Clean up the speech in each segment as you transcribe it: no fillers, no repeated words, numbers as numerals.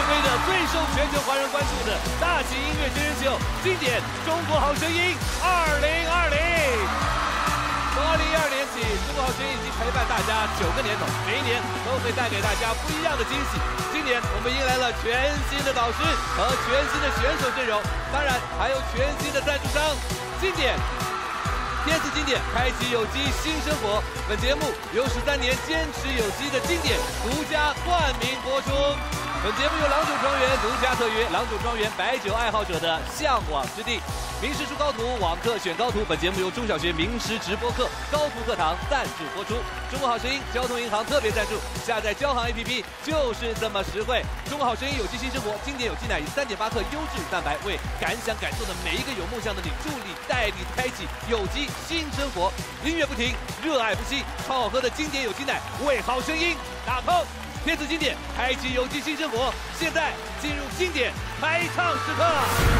威的最受全球华人关注的大型音乐真人秀《经典中国好声音2020》。从2012年起，中国好声音已经陪伴大家9个年头，每一年都会带给大家不一样的惊喜。今年我们迎来了全新的导师和全新的选手阵容，当然还有全新的赞助商。经典。 天赐经典，开启有机新生活。本节目由13年坚持有机的经典独家冠名播出。本节目由郎酒庄园独家特约，郎酒庄园白酒爱好者的向往之地。名师出高徒，网课选高徒。本节目由中小学名师直播课高徒课堂赞助播出。中国好声音交通银行特别赞助，下载交行 APP 就是这么实惠。中国好声音有机新生活，经典有机奶以3.8克优质蛋白，为敢想敢做的每一个有梦想的你助力带你开启有机新生活。音乐不停，热爱不息，超好喝的经典有机奶为好声音打 call。天赐经典，开启有机新生活。现在进入经典开唱时刻。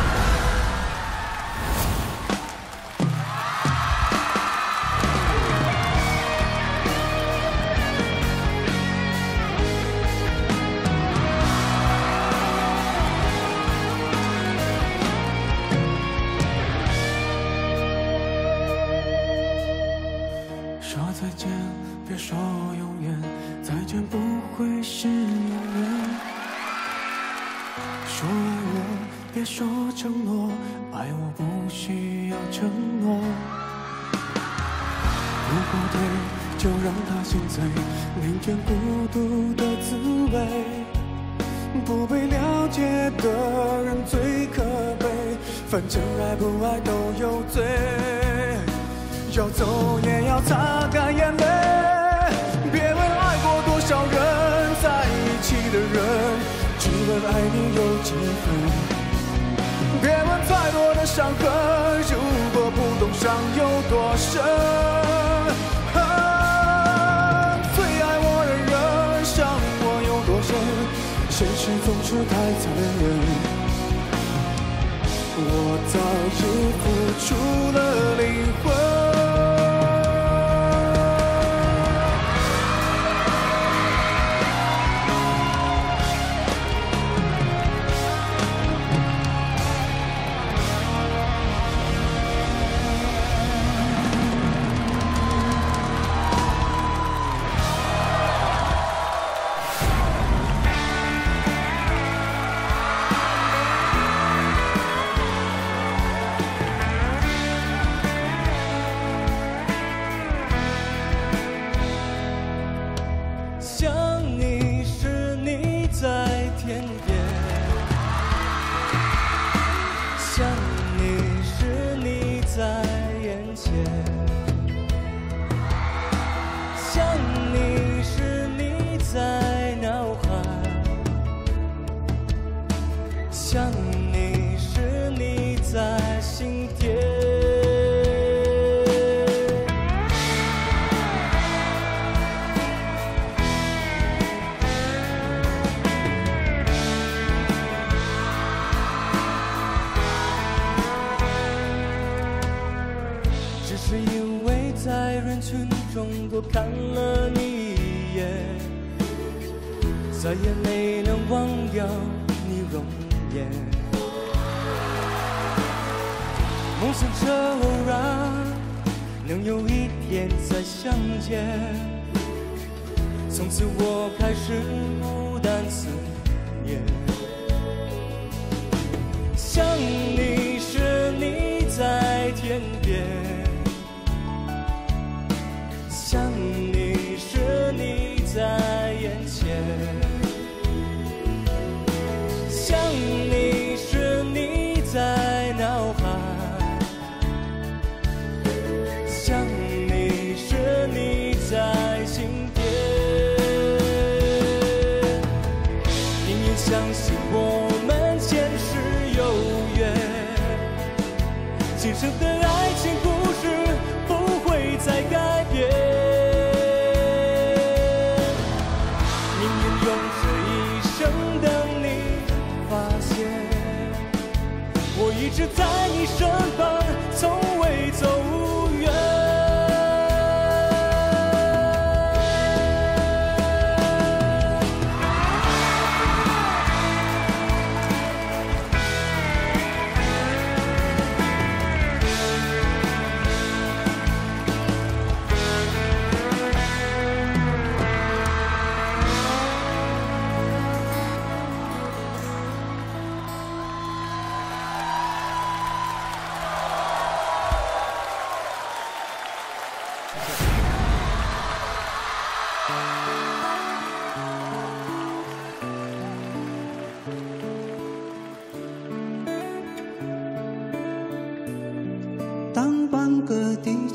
说再见，别说永远，再见不会是永远。说爱我，别说承诺，爱我不需要承诺。如果对，就让它心醉，宁愿孤独的滋味。不被了解的人最可悲，反正爱不爱都有罪。 要走也要擦干眼泪，别问爱过多少人，在一起的人，只问爱你有几分。别问太多的伤痕，如果不懂伤有多深。最爱我的人，伤我有多深，现实总是太残忍。 我早已付出了灵魂。 多看了你一眼，再也没能忘掉你容颜。梦想着偶然能有一天再相见，从此我开始孤单思念。想你时你在天边。 想你时你在眼前，想你时你在脑海，想你时你在心田。宁愿相信我们前世有缘，今生的爱情故事不会再改变。 一直在你身旁，从未走远。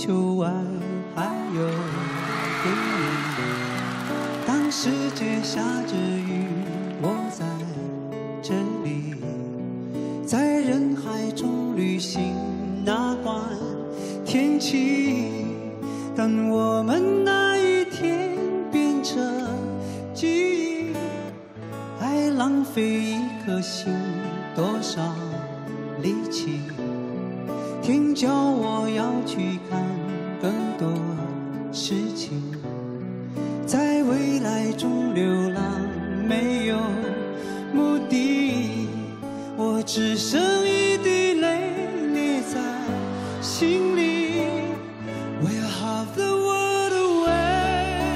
球外还有黑夜。当世界下着雨，我在这里，在人海中旅行，哪管天气。当我们那一天变成记忆，还浪费一颗心多少力气？天叫我要去看更多事情，在未来中流浪，没有目的。我只剩一滴泪捏在心里。Where have the world away？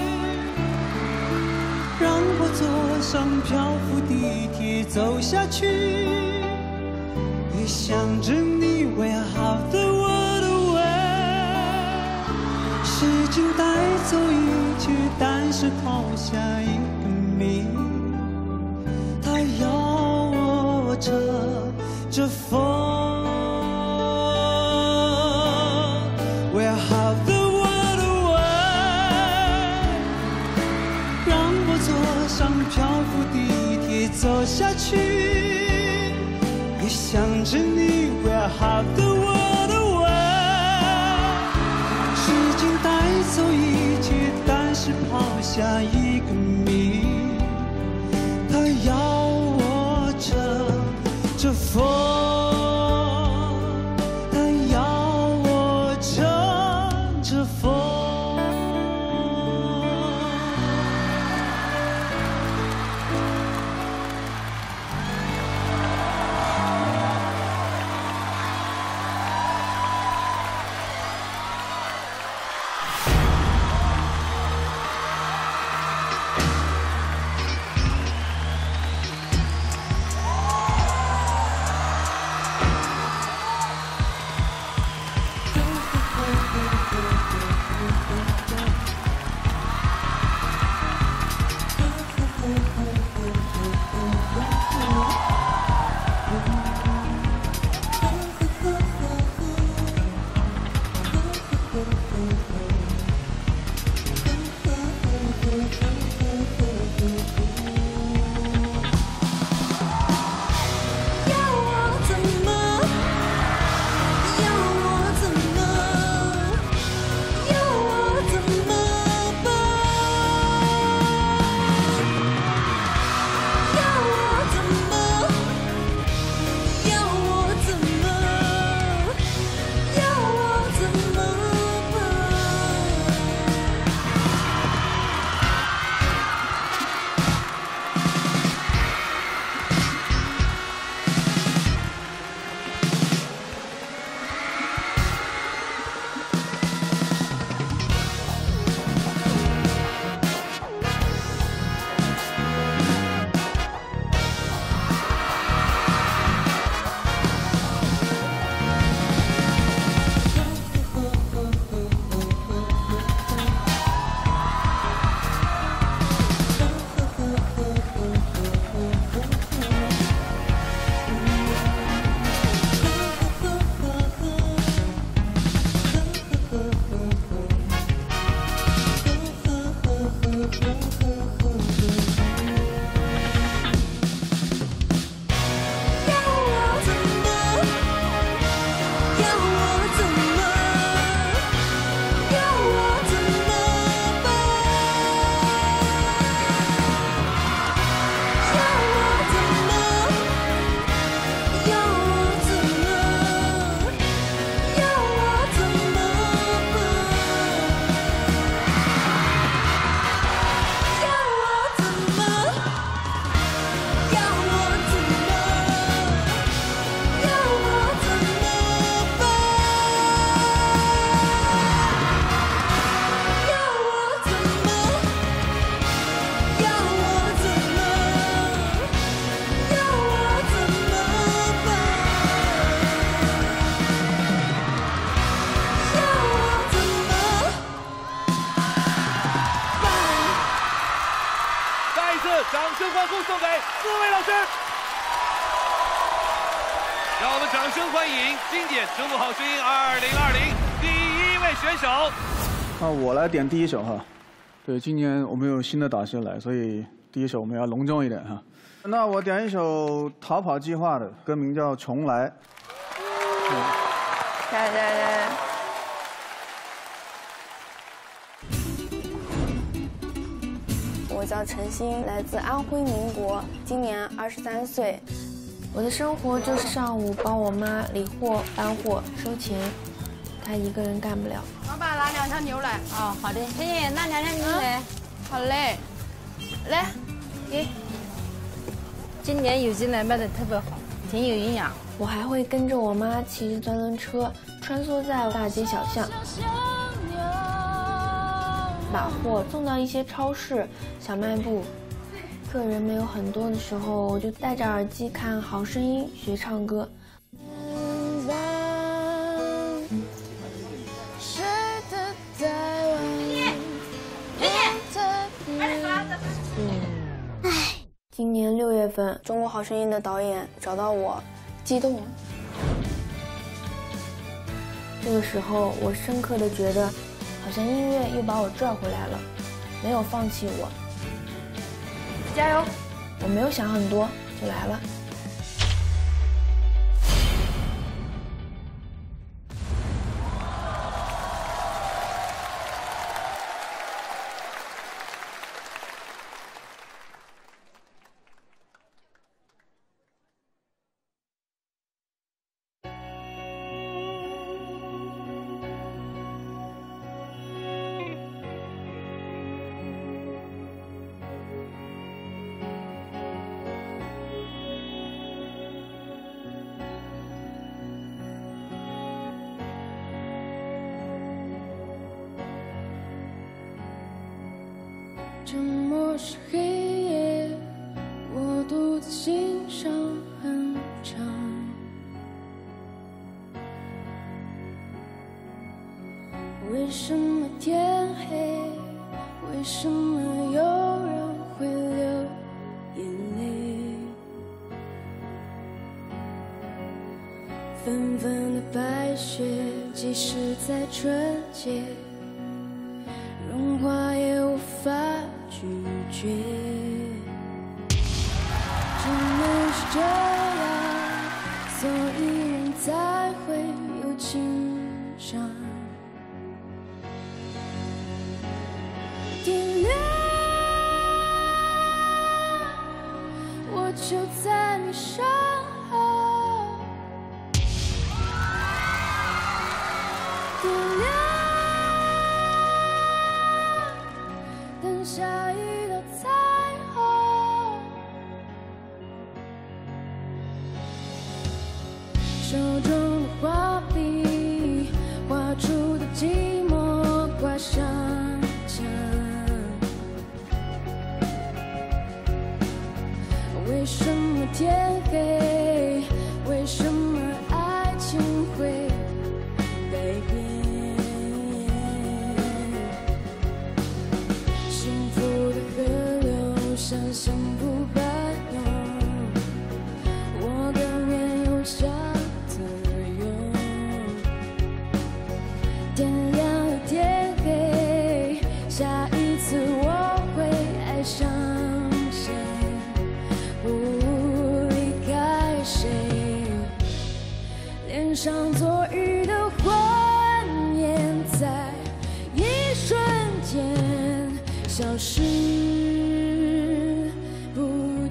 让我坐上漂浮地铁走下去，也想着你。Where have the world away？ 时间带走一切，但是抛下一个谜。它要我握着风。Where have the world away？ 让我坐上漂浮地铁走下去，也想着你。Where have the world away？ 时间带走一切，但是抛下一个谜。它要我着风。 掌声欢呼送给四位老师。让我们掌声欢迎经典中国好声音2020第1位。 位选手。 那我来点第一首哈。对，今年我们有新的导师来，所以第一首我们要隆重一点哈。那我点一首《逃跑计划》的，歌名叫《重来》。 来。我叫陈鑫，来自安徽宁国，今年23岁。我的生活就是上午帮我妈理货、搬货、收钱，她一个人干不了。 老板拿2条牛来。哦，好的。陈姐拿2条牛来。好嘞。来，给。今年有机奶卖的特别好，挺有营养。 我还会跟着我妈骑着专轮车，穿梭在大街小巷，把货送到一些超市、小卖部。客人没有很多的时候，我就戴着耳机看《好声音》学唱歌。今年6月份，《中国好声音》的导演找到我，激动了。这个时候，我深刻的觉得，好像音乐又把我拽回来了，没有放弃我。加油！我没有想很多，就来了。 沉默是黑夜，我独自欣赏很长。为什么天黑？为什么有人会流眼泪？纷纷的白雪，即使在春节，融化也无法拒绝，只能是这样，所以人才会有情伤。点亮，我就在你身后。点亮。等下一道彩虹，手中的画笔画出的寂寞挂上墙。为什么天黑？为什么爱情会改变？像幸福般用，我更愿用下的用。点亮又点黑，下一次我会爱上谁，不离开谁。脸上昨日的欢颜，在一瞬间消失。不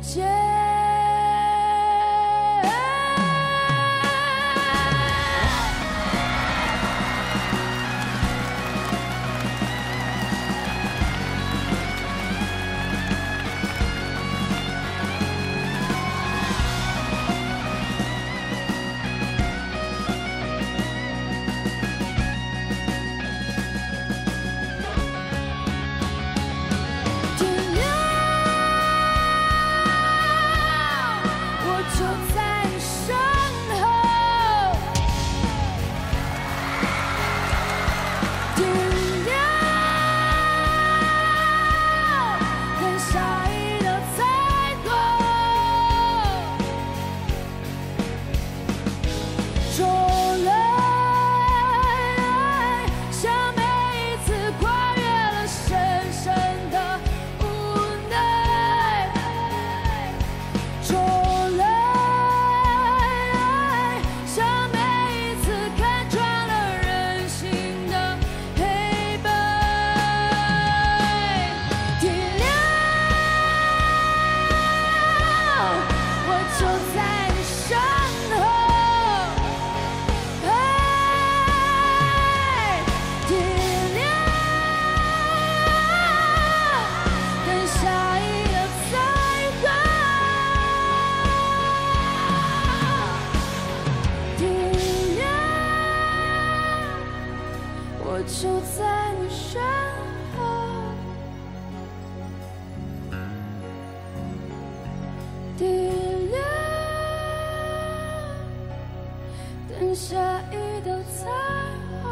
下一道彩虹。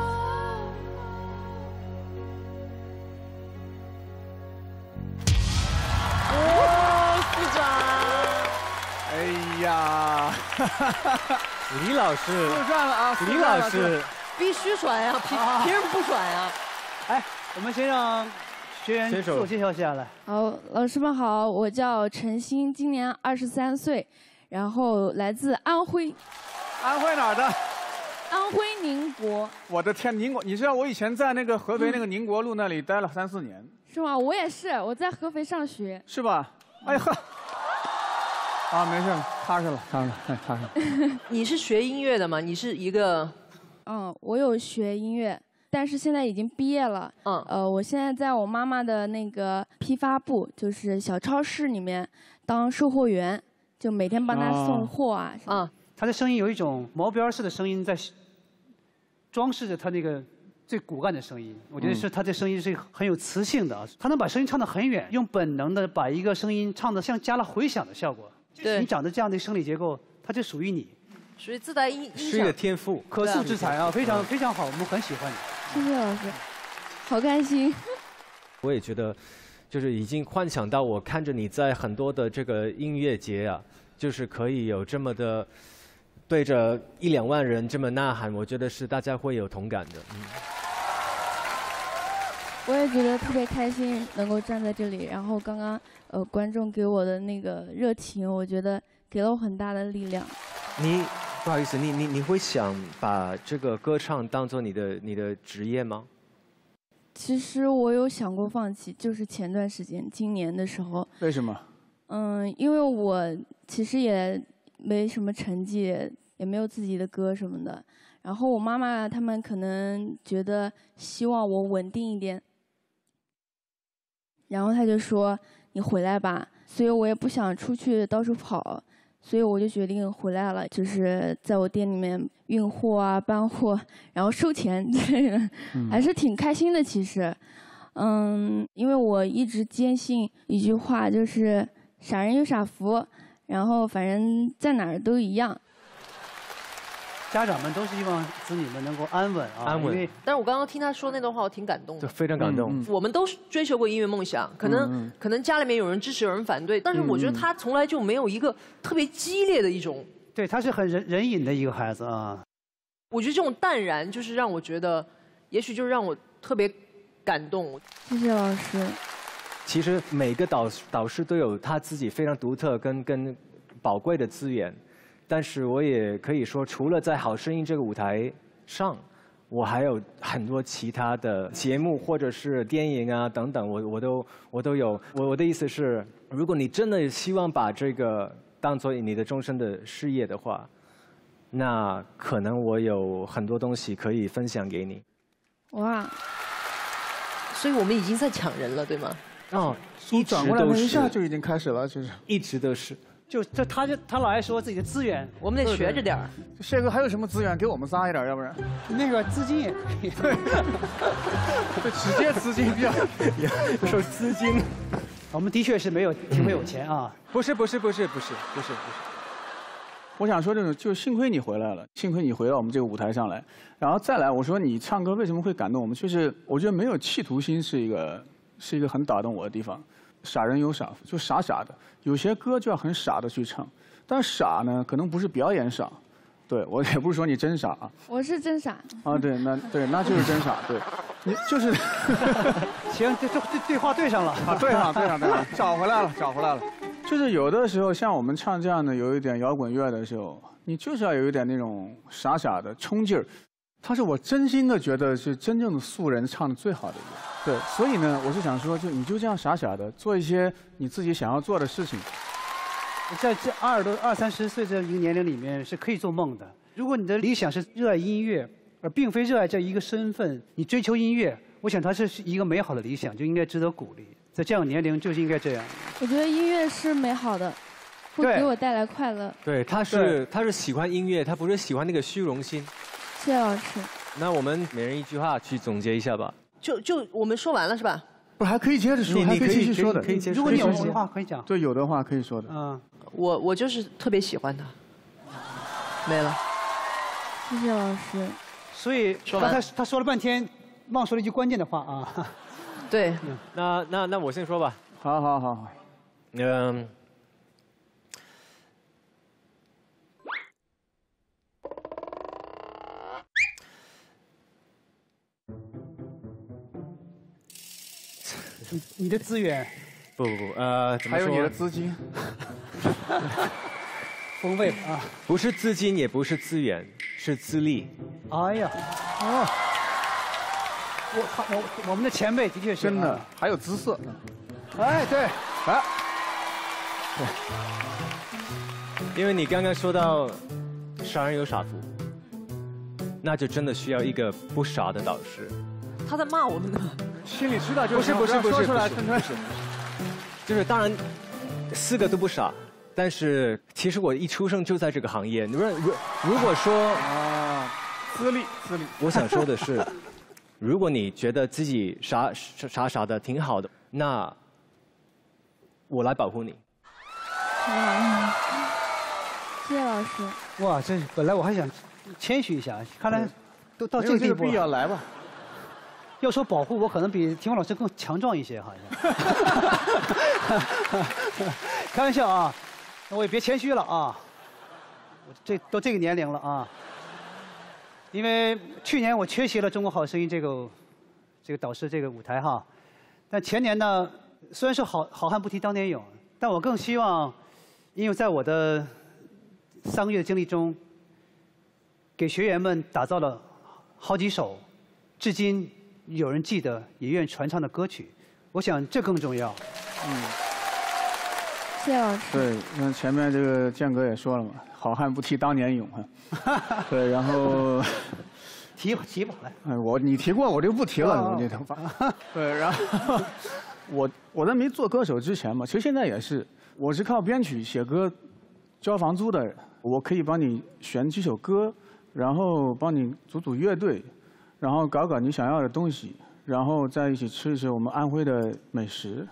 四转。 哎呀， 李老师四转了啊！ 李老师必须转呀，凭什么不转呀？ 哎，我们先让学员自我介绍一下来。 好，老师们好，我叫陈欣，今年23岁，然后来自安徽。 安徽哪儿的？ 安徽宁国。 我的天，宁国！你知道我以前在那个合肥那个宁国路那里待了3、4年。 是吗？我也是，我在合肥上学。 是吧？哎呀呵。啊，没事，踏实了，踏实了。 你是学音乐的吗？你是一个…… 我有学音乐，但是现在已经毕业了。我现在在我妈妈的那个批发部，就是小超市里面当售货员，就每天帮她送货啊。 她的声音有一种毛边式的声音，在装饰着她那个最骨干的声音。我觉得是她的声音是很有磁性的啊，她能把声音唱得很远，用本能的把一个声音唱得像加了回响的效果。 对， 你长得这样的生理结构，它就属于你， 属于自带音是一个天赋， 可塑之才啊，非常非常好，我们很喜欢你。 谢谢老师，好开心。 我也觉得，就是已经幻想到我看着你在很多的这个音乐节啊，就是可以有这么的对着1、2万人这么呐喊，我觉得是大家会有同感的。 我也觉得特别开心，能够站在这里。然后刚刚观众给我的那个热情，我觉得给了我很大的力量。 不好意思，你会想把这个歌唱当做你的职业吗？ 其实我有想过放弃，就是前段时间，今年的时候。 为什么？ 因为我其实也没什么成绩，也没有自己的歌什么的。然后我妈妈他们可能觉得希望我稳定一点，然后他就说你回来吧，所以我也不想出去到处跑，所以我就决定回来了，就是在我店里面运货啊、搬货，然后收钱，还是挺开心的。其实，因为我一直坚信一句话，就是傻人有傻福，然后反正在哪儿都一样。 家长们都希望子女们能够安稳啊， 安稳。 但是我刚刚听他说那段话，我挺感动的， 非常感动。 我们都追求过音乐梦想，可能家里面有人支持，有人反对，但是我觉得他从来就没有一个特别激烈的一种。 对，他是很忍隐的一个孩子啊。 我觉得这种淡然，就是让我觉得，也许就是让我特别感动。 谢谢老师。 其实每个导师都有他自己非常独特跟宝贵的资源。但是我也可以说，除了在《好声音》这个舞台上，我还有很多其他的节目或者是电影啊等等，我都有。我的意思是，如果你真的希望把这个当做你的终身的事业的话，那可能我有很多东西可以分享给你。 哇！ 所以我们已经在抢人了，对吗？ 一转过来一下就已经开始了，其实一直都是。 他老爱说自己的资源， 我们得学着点儿。 谢哥还有什么资源给我们仨一点，要不然那个资金也可以。 对，直接资金比较说资金， 我们的确是挺没有钱啊。 不是。我想说这种，就幸亏你回来了，幸亏你回到我们这个舞台上来，然后再来，我说你唱歌为什么会感动我们？就是我觉得没有企图心是一个很打动我的地方。傻人有傻福，就傻傻的。有些歌就要很傻的去唱，但是傻呢，可能不是表演傻。对，我也不是说你真傻啊。 我是真傻。 啊，对，那就是真傻。对，你就是。 行，这对话对上了。 啊，对上，找回来了。就是有的时候，像我们唱这样的有一点摇滚乐的时候，你就是要有一点那种傻傻的冲劲儿。它是我真心的觉得是真正的素人唱的最好的一个。对，所以呢，我是想说，你就这样傻傻的做一些你自己想要做的事情。 在这20多、20、30岁这一个年龄里面是可以做梦的。如果你的理想是热爱音乐，而并非热爱这一个身份，你追求音乐，我想它是一个美好的理想，就应该值得鼓励。在这样的年龄就是应该这样。 我觉得音乐是美好的，会给我带来快乐。 对，他是喜欢音乐，他不是喜欢那个虚荣心。 谢谢老师。 那我们每人一句话去总结一下吧。 就我们说完了是吧？ 不，还可以接着说，还可以继续说的。 如果你有什么话可以讲。 对，有的话可以说的。 我就是特别喜欢他。没了。 谢谢老师。 所以刚才他说了半天，忘说了一句关键的话啊。 对， 那我先说吧。 好。 你的资源。 不，怎么说？ 还有你的资金。 风味啊。 不是资金，也不是资源，是资历。 哎呀，哦，我们的前辈的确是真的，还有姿色。 哎，对， 哎， 对。因为你刚刚说到傻人有傻福，那就真的需要一个不傻的导师。 他在骂我们呢。 心里知道就不是， 说出来， 就是当然4个都不傻，但是其实我一出生就在这个行业。如果说资历， 我想说的是，如果你觉得自己傻的挺好的，那我来保护你。 谢谢老师。 哇，这本来我还想谦虚一下，看来都到这个地步了。 必要来吧。 要说保护，我可能比田峰老师更强壮一些，好像。开玩笑啊，那我也别谦虚了啊。都这个年龄了啊。因为去年我缺席了《中国好声音》这个导师这个舞台哈，但前年呢，虽然说好汉不提当年勇，但我更希望，因为在我的3个月的经历中，给学员们打造了好几首，至今有人记得也愿意传唱的歌曲，我想这更重要。 谢谢老师。 对，那前面这个建哥也说了嘛，好汉不提当年勇啊。对，然后提吧，来。 你提过，我就不提了，我这头发。对，然后我在没做歌手之前嘛，其实现在也是，我是靠编曲写歌交房租的人，我可以帮你选几首歌，然后帮你组乐队。然后搞你想要的东西，然后在一起吃一吃我们安徽的美食。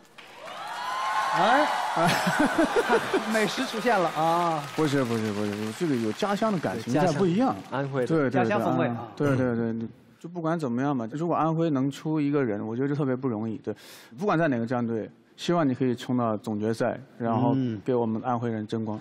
美食出现了啊！ 不是，这个有家乡的感情，但不一样。 安徽对家乡风味啊！ 对，就不管怎么样嘛，如果安徽能出一个人，我觉得特别不容易。对，不管在哪个战队，希望你可以冲到总决赛，然后给我们安徽人争光。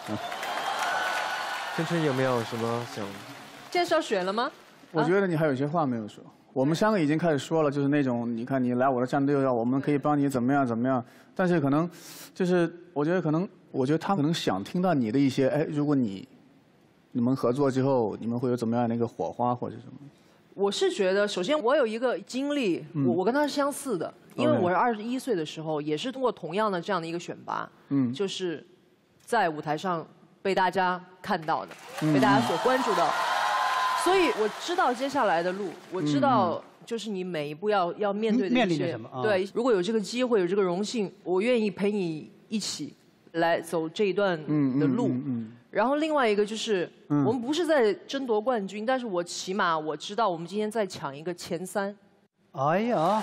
春有没有什么想？ 现在是要选了吗？ 我觉得你还有一些话没有说。我们3个已经开始说了，就是那种你看你来我的战队要，我们可以帮你怎么样，但是可能就是我觉得他可能想听到你的一些，如果你们合作之后，你们会有怎么样的一个火花或者什么？ 我是觉得，首先我有一个经历，我跟他是相似的，因为我是21岁的时候，也是通过同样的这样的一个选拔，就是在舞台上被大家看到的，被大家所关注到。所以我知道接下来的路，我知道就是你每一步要面对的一些。对，如果有这个机会，有这个荣幸，我愿意陪你一起来走这一段的路。然后另外一个就是，我们不是在争夺冠军，但是我起码我知道我们今天在抢一个前3。 哎呀，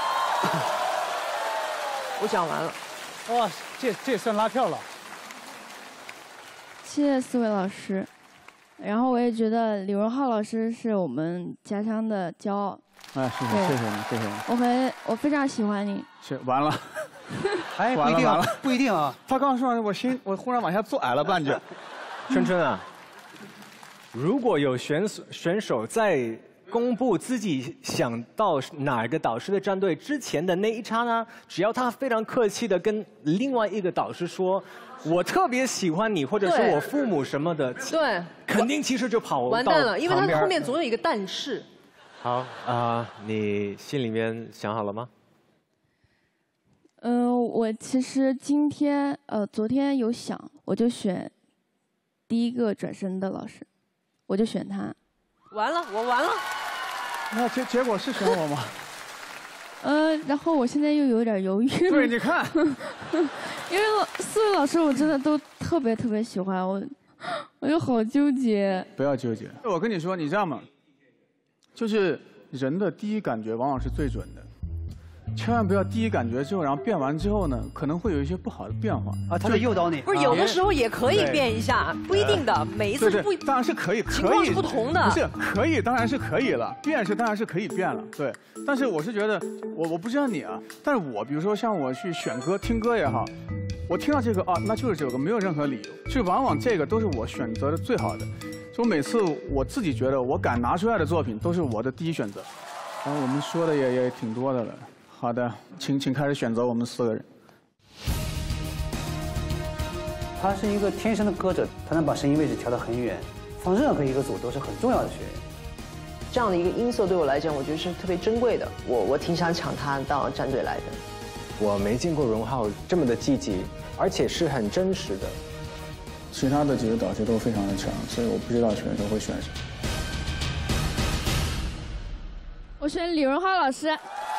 我讲完了。 哇，这算拉票了。 谢谢4位老师。然后我也觉得李荣浩老师是我们家乡的骄傲。 哎，谢谢你。 我非常喜欢你。 是完了。 哎，不一定啊。 他刚说我忽然往下坐矮了半截。 春啊，如果有选手在公布自己想到哪个导师的战队之前的那一刹那，只要他非常客气的跟另外一个导师说。我特别喜欢你，或者是我父母什么的， 对， 肯定其实就跑完蛋了，因为他后面总有一个但是。 好你心里面想好了吗？ 我其实昨天有想，我就选第一个转身的老师，我就选他。 完了，我完了。 那结果是选我吗？ 然后我现在又有点犹豫了。 对，你看， 因为4位老师我真的都特别喜欢，我就好纠结。 不要纠结，我跟你说，你这样嘛，就是人的第一感觉往往是最准的。 千万不要第一感觉之后，然后变完之后呢，可能会有一些不好的变化啊，他在诱导你。 不是，有的时候也可以变一下，不一定的，每一次不， 当然是可以， 情况是不同的。 不是可以，当然是可以了，变是当然是可以变了，对。但是我是觉得，我不知道你啊，但是我比如说像我去选歌、听歌也好，我听到这个啊，那就是这个，没有任何理由，就往往这个都是我选择的最好的。所以每次我自己觉得我敢拿出来的作品都是我的第一选择。然后我们说的也挺多的了。好的，请开始选择我们4个人。 他是一个天生的歌者，他能把声音位置调得很远，放任何一个组都是很重要的学员。 这样的一个音色对我来讲，我觉得是特别珍贵的。我挺想抢他到战队来的。 我没见过荣浩这么的积极，而且是很真实的。 其他的几个导师都非常的强，所以我不知道选手会选谁。 我选李荣浩老师。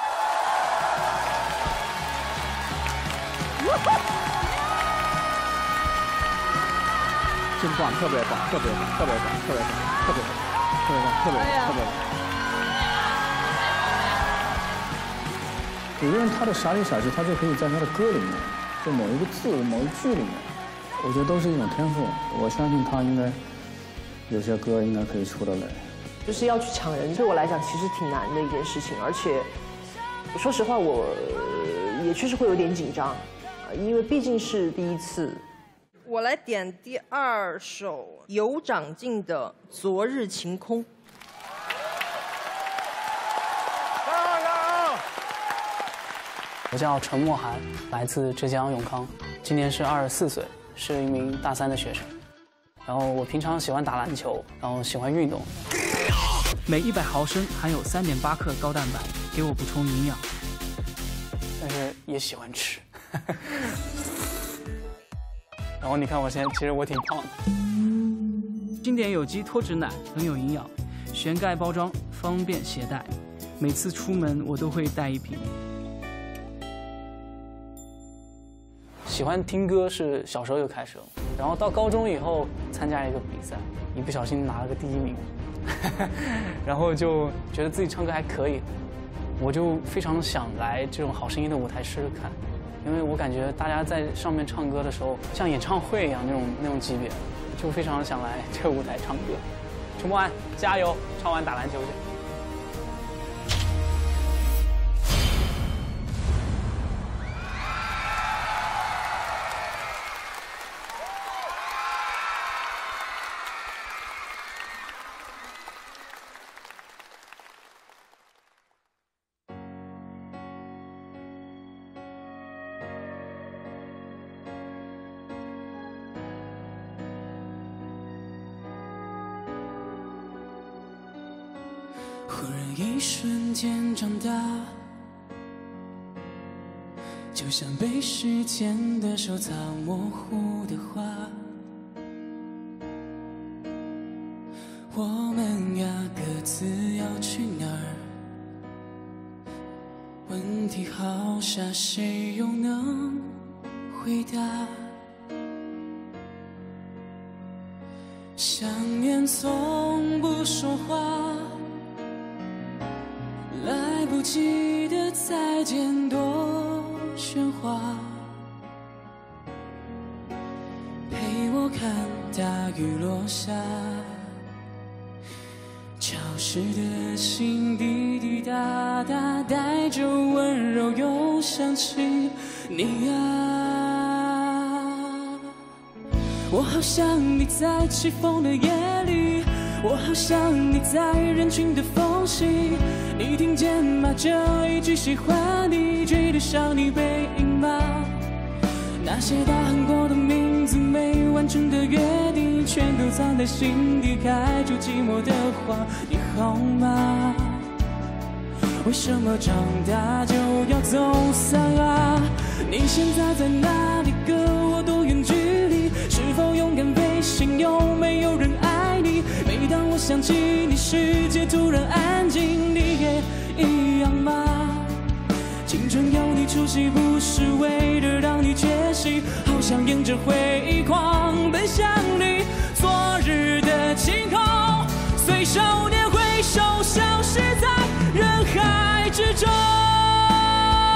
真棒，特别棒，特别棒，特别棒，特别棒，特别棒，特别棒，特别棒，特别棒。有的人他的傻里傻气，他就可以在他的歌里面，就某一个字、某一句里面，我觉得都是一种天赋。我相信他应该有些歌应该可以出得来。 就是要去抢人，对我来讲其实挺难的一件事情，而且说实话，我也确实会有点紧张，因为毕竟是第一次。我来点第2首有长进的《昨日晴空》。 我叫陈默涵，来自浙江永康，今年是24岁，是一名大3的学生。然后我平常喜欢打篮球，然后喜欢运动。 每100毫升含有3.8克高蛋白，给我补充营养。 但是也喜欢吃。然后你看我现在，其实我挺胖的。 经典有机脱脂奶很有营养，旋盖包装，方便携带。每次出门我都会带1瓶。 喜欢听歌是小时候就开始了，然后到高中以后参加一个比赛，一不小心拿了个第1名，然后就觉得自己唱歌还可以，我就非常想来这种好声音的舞台试试看。因为我感觉大家在上面唱歌的时候，像演唱会一样那种级别，就非常想来这个舞台唱歌。陈默涵，加油！唱完打篮球去。 忽然一瞬间长大，就像被时间的手擦模糊的画。我们呀，各自要去哪儿？问题好傻，谁又能回答？想念从不说话，来不及的再见多喧哗，陪我看大雨落下，潮湿的心滴滴答答，带着温柔又想起你啊。我好想你在起风的夜里，我好想你在人群的缝隙，你听见吗？这一句喜欢你，追得上你背影吗？那些大喊过的名字，没完成的约定，全都藏在心底，开出寂寞的花。你好吗？为什么长大就要走散啊？你现在在哪里？跟我多远距离？是否勇敢飞行？有没有人爱你？每当我想起你，世界突然安静。你也一样吗？青春有你出席，不是为了让你缺席，好想沿着回忆狂奔向你。昨日的晴空，随少年挥手消失在人海之中。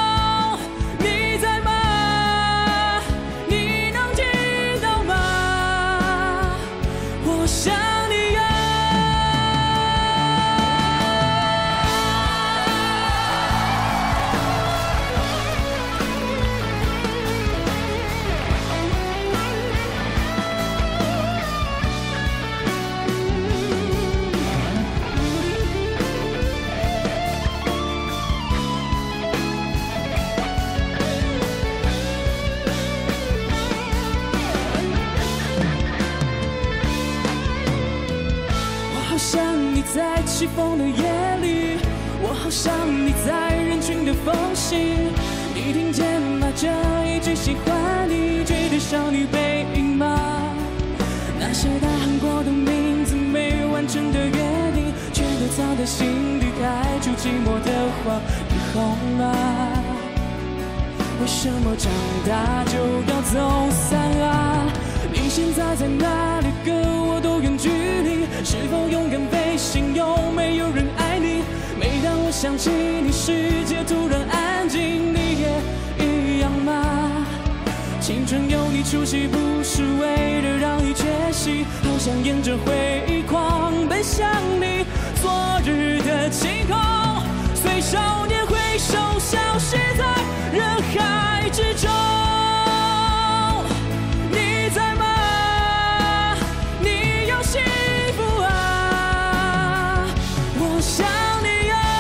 在起风的夜里，我好像你在人群的缝隙。你听见吗？这一句喜欢你，追得上你背影吗？那些大喊过的名字，没完成的约定，却都藏在心底，开出寂寞的花。以后啊，为什么长大就要走散啊？你现在在哪里？跟我多远距离？是否勇敢飞行？有没有人爱你？每当我想起你，世界突然安静。你也一样吗？青春有你出席，不是为了让你缺席，好想沿着回忆狂奔向你。昨日的晴空，随少年挥手消失在人海之中。你在吗？你要幸福啊！我想你啊！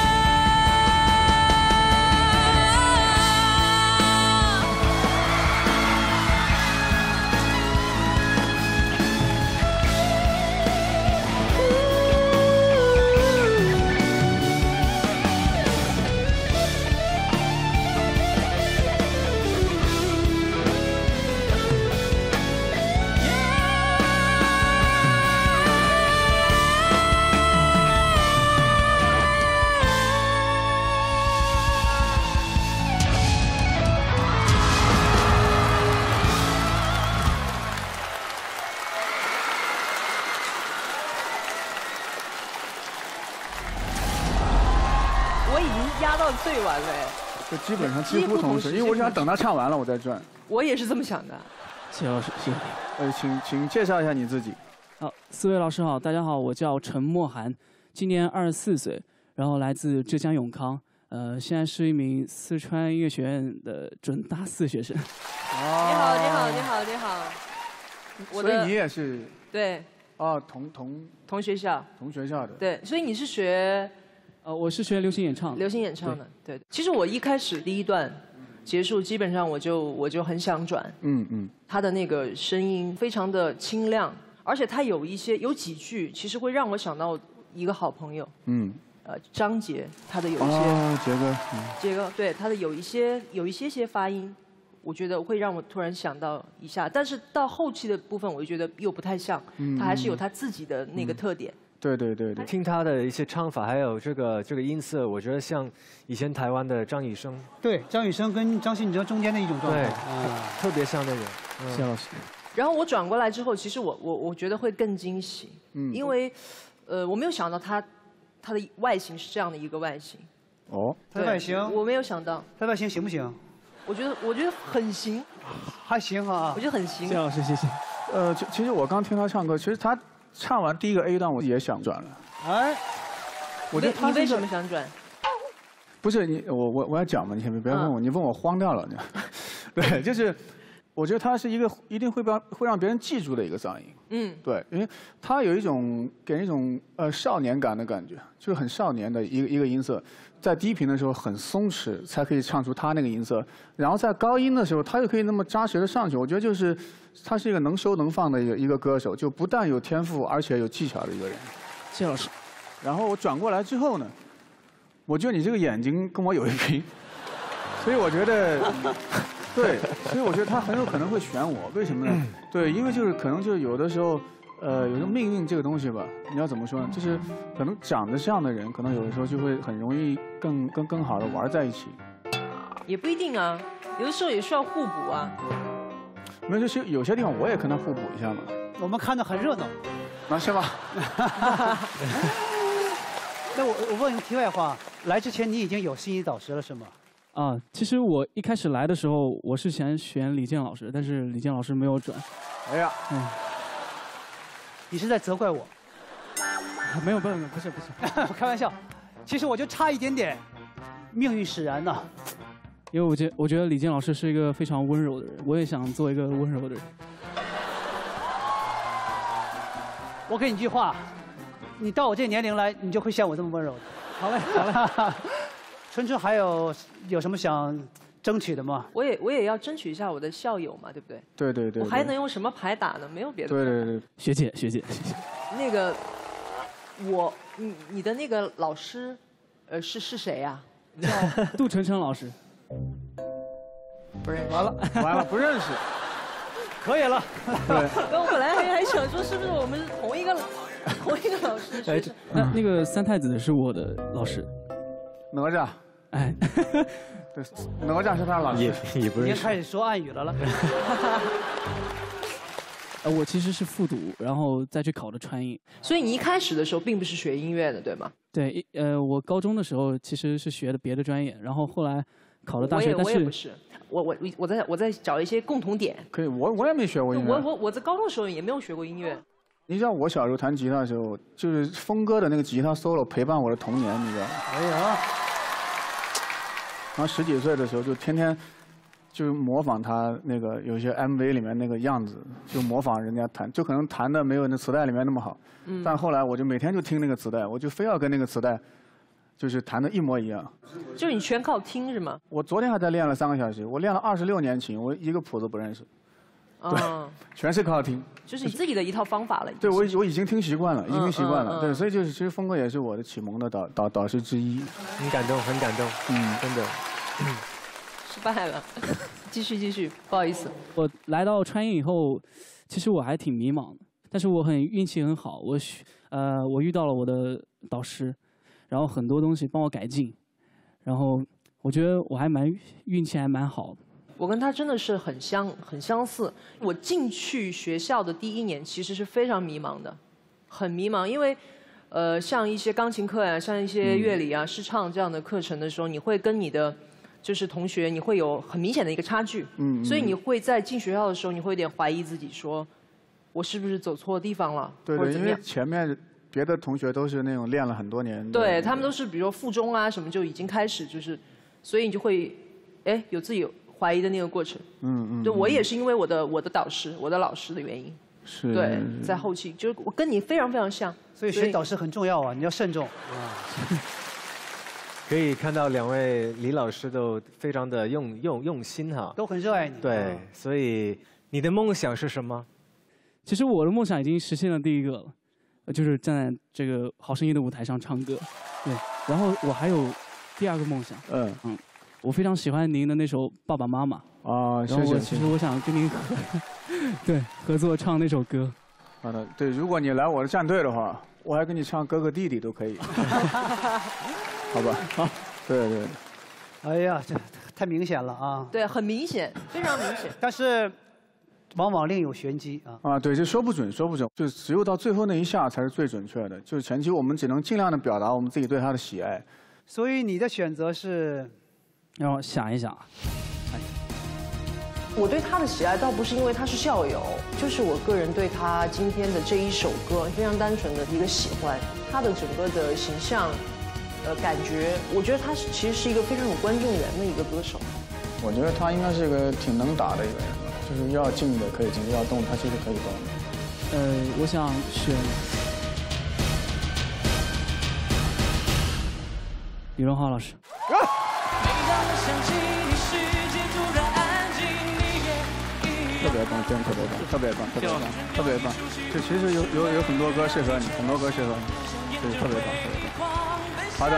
最完了， 就基本上几乎同时，因为我想等他唱完了我再转。 我也是这么想的。 谢老师，谢谢。 请介绍一下你自己。 好，4位老师好，大家好，我叫陈默涵，今年24岁，然后来自浙江永康，现在是一名四川音乐学院的准大4学生。 你好，你好，你好，你好。 所以你也是？ 对。 哦， 同学校。 同学校的。 对，所以你是学？ 我是学流行演唱的。 流行演唱的，对。其实我一开始第一段结束，基本上我就很想转。他的那个声音非常的清亮，而且他有几句，其实会让我想到一个好朋友。张杰，他的有一些。 哦，杰哥。 杰哥，对他的有一些发音，我觉得会让我突然想到一下，但是到后期的部分，我就觉得又不太像，他还是有他自己的那个特点。 对， 听他的一些唱法，还有这个音色，我觉得像以前台湾的张雨生。 对，张雨生跟张信哲中间的一种状态， 特别像那种。 谢老师。 然后我转过来之后，其实我觉得会更惊喜，因为我没有想到他的外形是这样的一个外形。 哦， 他的外形我没有想到。 他的外形行不行？ 我觉得很行， 还行啊。 我觉得很行。 谢老师，谢谢。 其实我刚听他唱歌，其实他唱完第一个 A 段，我也想转了。 哎， 我觉得你为什么想转？ 不是你，我要讲嘛，你先不要问我，你问我慌掉了。对，就是我觉得他是一个一定会让别人记住的一个嗓音。对，因为他有一种给人一种少年感的感觉，就是很少年的一个音色，在低频的时候很松弛，才可以唱出他那个音色。然后在高音的时候，他又可以那么扎实的上去。我觉得就是他是一个能收能放的一个歌手，就不但有天赋，而且有技巧的一个人。 谢老师。 然后我转过来之后呢，我觉得你这个眼睛跟我有一拼，所以我觉得。对，所以我觉得他很有可能会选我，为什么呢？对，因为就是可能就是有的时候，有时候命运这个东西吧，你要怎么说呢？就是可能长得像的人，可能有的时候就会很容易更好的玩在一起。 也不一定啊，有的时候也需要互补啊。 没有，就是有些地方我也跟他互补一下嘛。 我们看得很热闹， 那是吧？ 那我问个题外话，来之前你已经有心仪导师了是吗？ 其实我一开始来的时候，我是想选李健老师，但是李健老师没有转。 哎呀， 你是在责怪我？ 没有，不是， 我开玩笑。其实我就差一点点，命运使然呐。 因为我觉得李健老师是一个非常温柔的人，我也想做一个温柔的人。 我给你一句话，你到我这年龄来，你就会像我这么温柔的。 好嘞。 春春还有什么想争取的吗？ 我也要争取一下我的校友嘛，对不对？ 对。 我还能用什么牌打呢？没有别的。 对。 学姐。 那个， 你的那个老师，是谁呀？ 叫杜晨晨老师。 不认识。 完了，不认识。 可以了。 对。 我本来还想说，是不是我们是同一个老师？ 哎，那个三太子是我的老师。 哪吒。 哎。 对，哪吒是他老师。 也不认识。 已经开始说暗语了。 我其实是复读，然后再去考的川音。 所以你一开始的时候并不是学音乐的，对吗？ 对，我高中的时候其实是学的别的专业，然后后来考了大学，但是我也不是，我在找一些共同点。 可以，我也没学过音乐。 我在高中的时候也没有学过音乐。 你知道我小时候弹吉他的时候，就是峰哥的那个吉他 solo 陪伴我的童年，你知道吗？ 哎呀。 然后10几岁的时候就天天。就模仿他那个有些 MV 里面那个样子，就模仿人家弹，就可能弹的没有那磁带里面那么好。但后来我就每天就听那个磁带，我就非要跟那个磁带，就是弹的一模一样。 就是你全靠听是吗？ 我昨天还在练了3个小时，我练了26年琴，我一个谱子不认识。对，全是靠听。 就是你自己的一套方法了。 对，我已经听习惯了，已经习惯了。对，所以就是其实峰哥也是我的启蒙的导师之一。 很感动，很感动。真的。 失败了，继续，不好意思。 我来到川音以后，其实我还挺迷茫的，但是我运气很好，我遇到了我的导师，然后很多东西帮我改进，然后我觉得我运气还蛮好的。 我跟他真的是很相似。我进去学校的第1年其实是非常迷茫的，很迷茫，因为像一些钢琴课呀，像一些乐理啊、视唱这样的课程的时候，你会跟你的就是同学，你会有很明显的一个差距。所以你会在进学校的时候，你会有点怀疑自己，说我是不是走错地方了， 对， 或者怎么样？ 因为前面别的同学都是那种练了很多年。 对，他们都是比如说附中啊什么就已经开始，就是所以你就会有自己怀疑的那个过程。对，我也是因为我的导师、我的老师的原因。 是。 对，在后期就是我跟你非常非常像。 所以选导师很重要啊，你要慎重。 可以看到2位李老师都非常的用心哈， 都很热爱你。 对，所以你的梦想是什么？ 其实我的梦想已经实现了第1个了，就是站在这个好声音的舞台上唱歌。对，然后我还有第2个梦想。我非常喜欢您的那首《爸爸妈妈》 啊， 然后其实我想跟您合作唱那首歌。 好的，对，如果你来我的战队的话，我还跟你唱哥哥弟弟都可以。好吧，好，对。 哎呀，这太明显了啊！ 对，很明显，非常明显。 但是，往往另有玄机啊！ 对，这说不准，就只有到最后那一下才是最准确的。就是前期我们只能尽量的表达我们自己对他的喜爱。 所以你的选择是， 让我想一想。 我对他的喜爱倒不是因为他是校友，就是我个人对他今天的这一首歌非常单纯的一个喜欢，他的整个的形象。感觉，我觉得他其实是一个非常有观众缘的一个歌手。 我觉得他应该是一个挺能打的一个人吧，就是要静的可以静，要动他其实可以动的。 我想选李荣浩老师。 特别棒，真特别棒，特别棒，特别棒，特别棒。就其实有很多歌适合你，很多歌适合你，对，特别棒，特别棒。好的，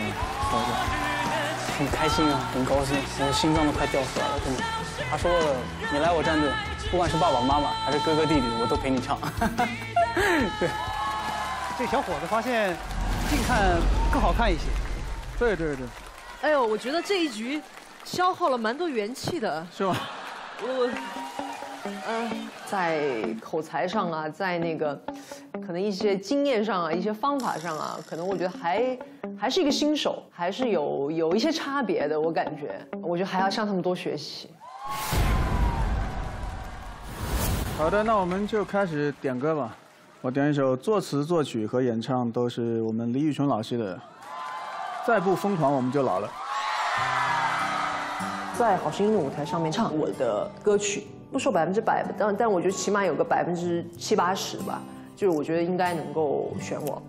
很开心啊，很高兴，我心脏都快掉出来了，真的。他说了，你来我战队，不管是爸爸妈妈还是哥哥弟弟，我都陪你唱。对， 这小伙子发现近看更好看一些。 对。 哎呦，我觉得这一局消耗了蛮多元气的。 是吗？ 在口才上啊，在那个可能一些经验上啊，一些方法上啊，可能我觉得还是一个新手，还是有一些差别的。我感觉，我觉得还要向他们多学习。 好的，那我们就开始点歌吧。我点一首作词作曲和演唱都是我们李宇春老师的《再不疯狂我们就老了》。在好声音的舞台上面唱我的歌曲，不说100%，但我觉得起码有个70%、80%吧，就是我觉得应该能够选我。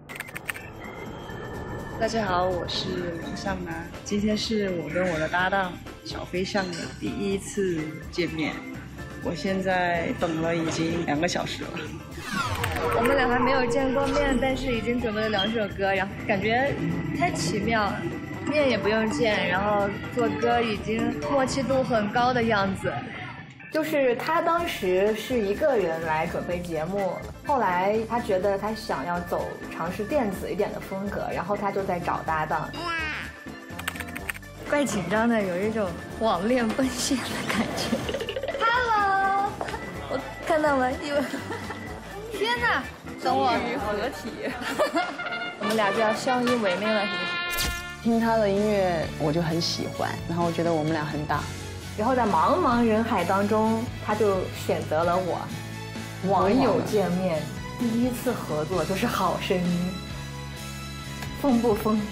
大家好，我是林尚南，今天是我跟我的搭档小飞象的第1次见面， 我现在等了已经2个小时了。 我们俩还没有见过面，但是已经准备了2首歌，然后感觉太奇妙了，面也不用见，然后做歌已经默契度很高的样子。 就是他当时是一个人来准备节目，后来他觉得他想要尝试电子一点的风格，然后他就在找搭档。 怪紧张的，有一种网恋奔现的感觉。Hello， 我看到了，天哪，等我合体，我们俩就要相依为命了，是不是？ 听他的音乐我就很喜欢，然后我觉得我们俩很搭。 然后在茫茫人海当中，他就选择了我。网友见面，第1次合作就是《好声音》，疯不疯？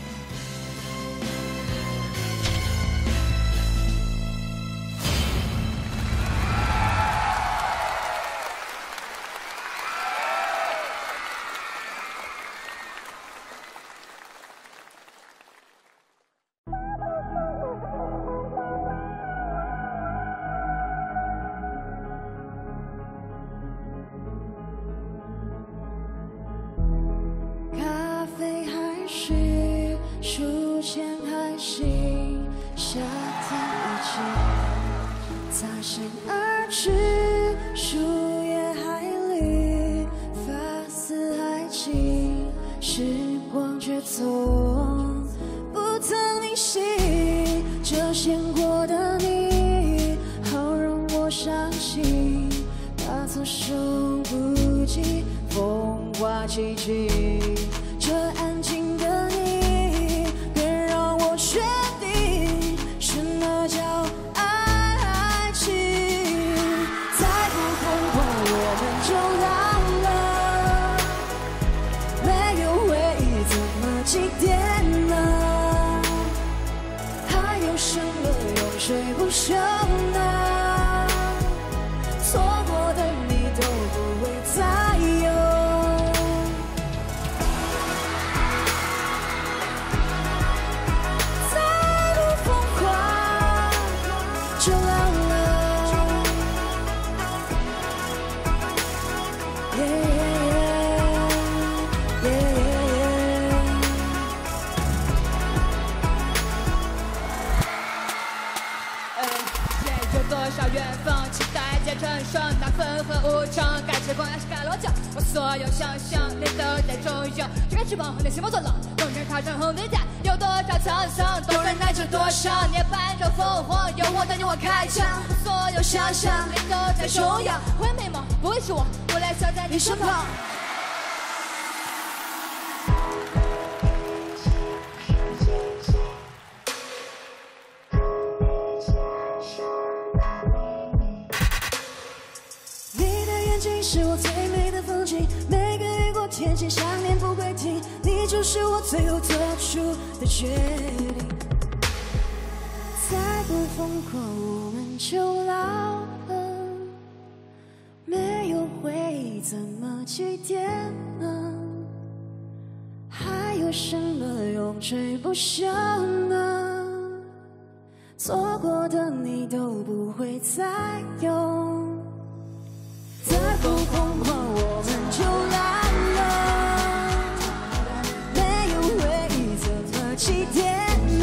是我最美的风景，每个雨过天晴，想念不会停，你就是我最后做出的决定。再不疯狂，我们就老了，没有回忆怎么祭奠呢？还有什么永垂不朽呢？错过的你都不会再有。再不疯狂，我们就烂了，没有回忆怎么祭奠呢？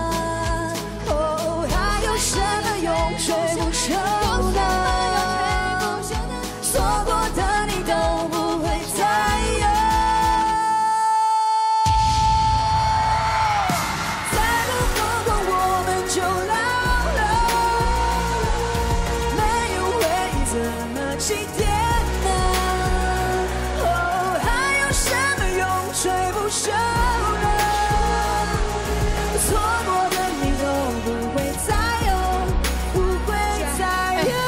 哦，还有什么永垂不朽呢？错过的你都不会再有。再不疯狂，我们就老了，没有回忆怎么祭奠呢？哦，还有什么永垂不朽呢？错过的你都不会再有，不会再有。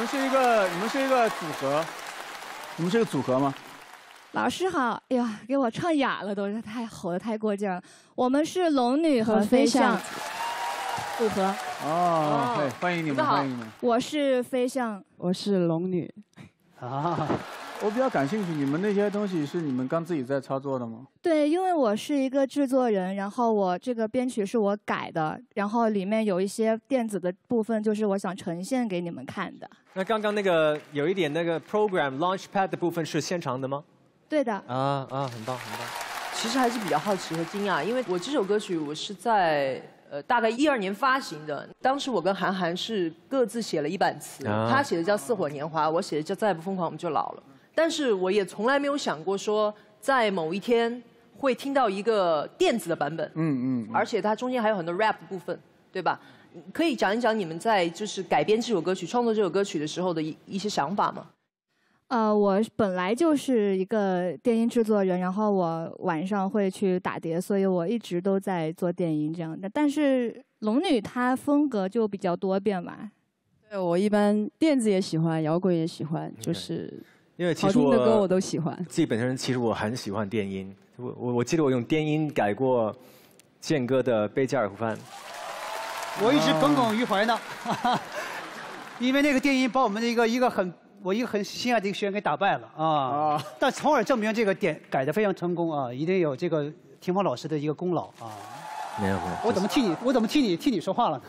们是一个组合，你们是一个组合吗？ 老师好，哎呀，给我唱哑了，都是吼得太过劲了。我们是龙女和飞象组合。 哦，欢迎你们，欢迎你们。 我是飞象， 我是龙女。 啊，我比较感兴趣，你们那些东西是你们刚自己在操作的吗？ 对，因为我是一个制作人，然后我这个编曲是我改的，然后里面有一些电子的部分，就是我想呈现给你们看的。 那刚刚那个有一点那个 program launchpad 的部分是现场的吗？ 对的。 很棒很棒。 其实还是比较好奇和惊讶，因为我这首歌曲我是在大概12年发行的，当时我跟韩寒是各自写了一版词，他写的叫《似火年华》，我写的叫《再不疯狂我们就老了》。但是我也从来没有想过说，在某一天会听到一个电子的版本，而且它中间还有很多 rap 的部分，对吧？可以讲一讲你们在就是改编这首歌曲、创作这首歌曲的时候的一些想法吗？ 我本来就是一个电音制作人，然后我晚上会去打碟，所以我一直都在做电音这样的。但是龙女她风格就比较多变嘛。 对，我一般电子也喜欢，摇滚也喜欢，就是因为其实好听的歌我都喜欢。 自己本身其实我很喜欢电音，我记得我用电音改过健哥的贝加尔湖畔。 我一直耿耿于怀呢，因为那个电音把我们的一个很心爱的一个学员给打败了啊！但从而证明这个点改得非常成功啊，一定有这个霆锋老师的一个功劳啊！ 没有。 我怎么替你说话了呢？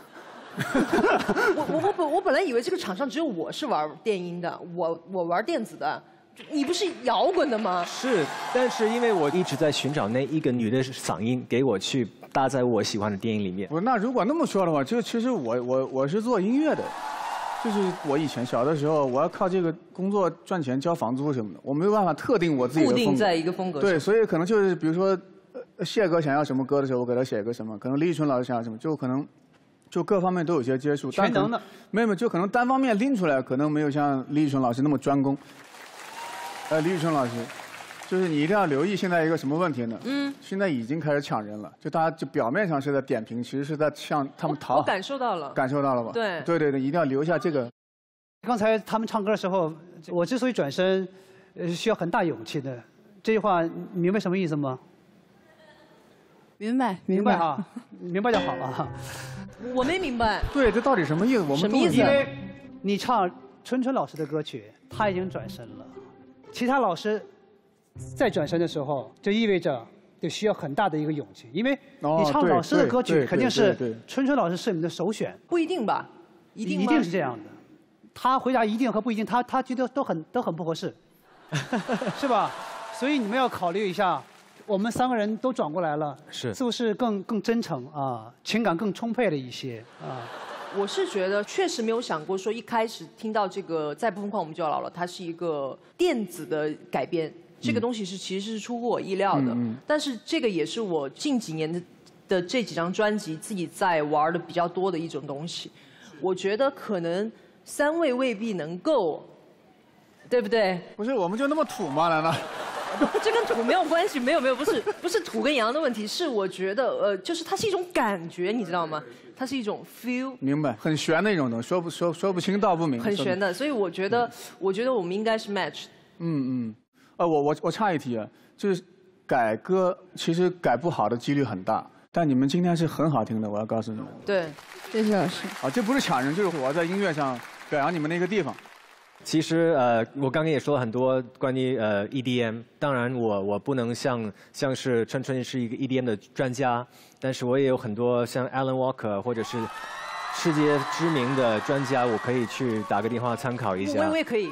我本来以为这个场上只有我是玩电音的，我玩电子的，你不是摇滚的吗？ 是，但是因为我一直在寻找那一个女的嗓音，给我去搭在我喜欢的电影里面。 那如果那么说的话，就其实我是做音乐的。就是我以前小的时候，我要靠这个工作赚钱、交房租什么的，我没有办法特定我自己的风格。 固定在一个风格上。 对，所以可能就是比如说，谢哥想要什么歌的时候，我给他写个什么；可能李宇春老师想要什么，就可能就各方面都有些接触。 全能的。 没有，就可能单方面拎出来，可能没有像李宇春老师那么专攻。李宇春老师，就是你一定要留意现在一个什么问题呢？现在已经开始抢人了，就大家就表面上是在点评，其实是在向他们讨好。 我感受到了。 感受到了吧？ 对。 对，一定要留下这个。 刚才他们唱歌的时候，我之所以转身，需要很大勇气的。这句话你明白什么意思吗？ 明白啊，明白就好了。 我没明白。 对，这到底什么意思？我们什么意思？ 因为你唱春春老师的歌曲，他已经转身了，其他老师再转身的时候，就意味着就需要很大的一个勇气，因为你唱老师的歌曲，肯定是春春老师是你的首选。 不一定吧？一定是这样的。他回答一定和不一定，他觉得都很不合适，是吧？所以你们要考虑一下，我们3个人都转过来了，是不是更真诚啊，情感更充沛了一些啊？ 我是觉得确实没有想过说一开始听到这个再不疯狂我们就要老了，它是一个电子的改编，这个东西其实是出乎我意料的。但是这个也是我近几年的这几张专辑自己在玩的比较多的一种东西。我觉得可能3位未必能够，对不对？ 不是，我们就那么土吗？难道？ 这跟土没有关系，没有，不是土跟洋的问题，是我觉得就是它是一种感觉，你知道吗？它是一种 feel。明白，很玄的一种东西，说不清道不明。 很玄的，所以我觉得我们应该是 match。 我插一题啊，就是改歌其实改不好的几率很大，但你们今天是很好听的，我要告诉你们。 对， 谢谢老师。 这不是抢人，就是我在音乐上表扬你们那个地方。 其实我刚刚也说了很多关于EDM， 当然我不能像是春春是一个 EDM 的专家，但是我也有很多像 Alan Walker 或者是世界知名的专家，我可以去打个电话参考一下。 我也可以。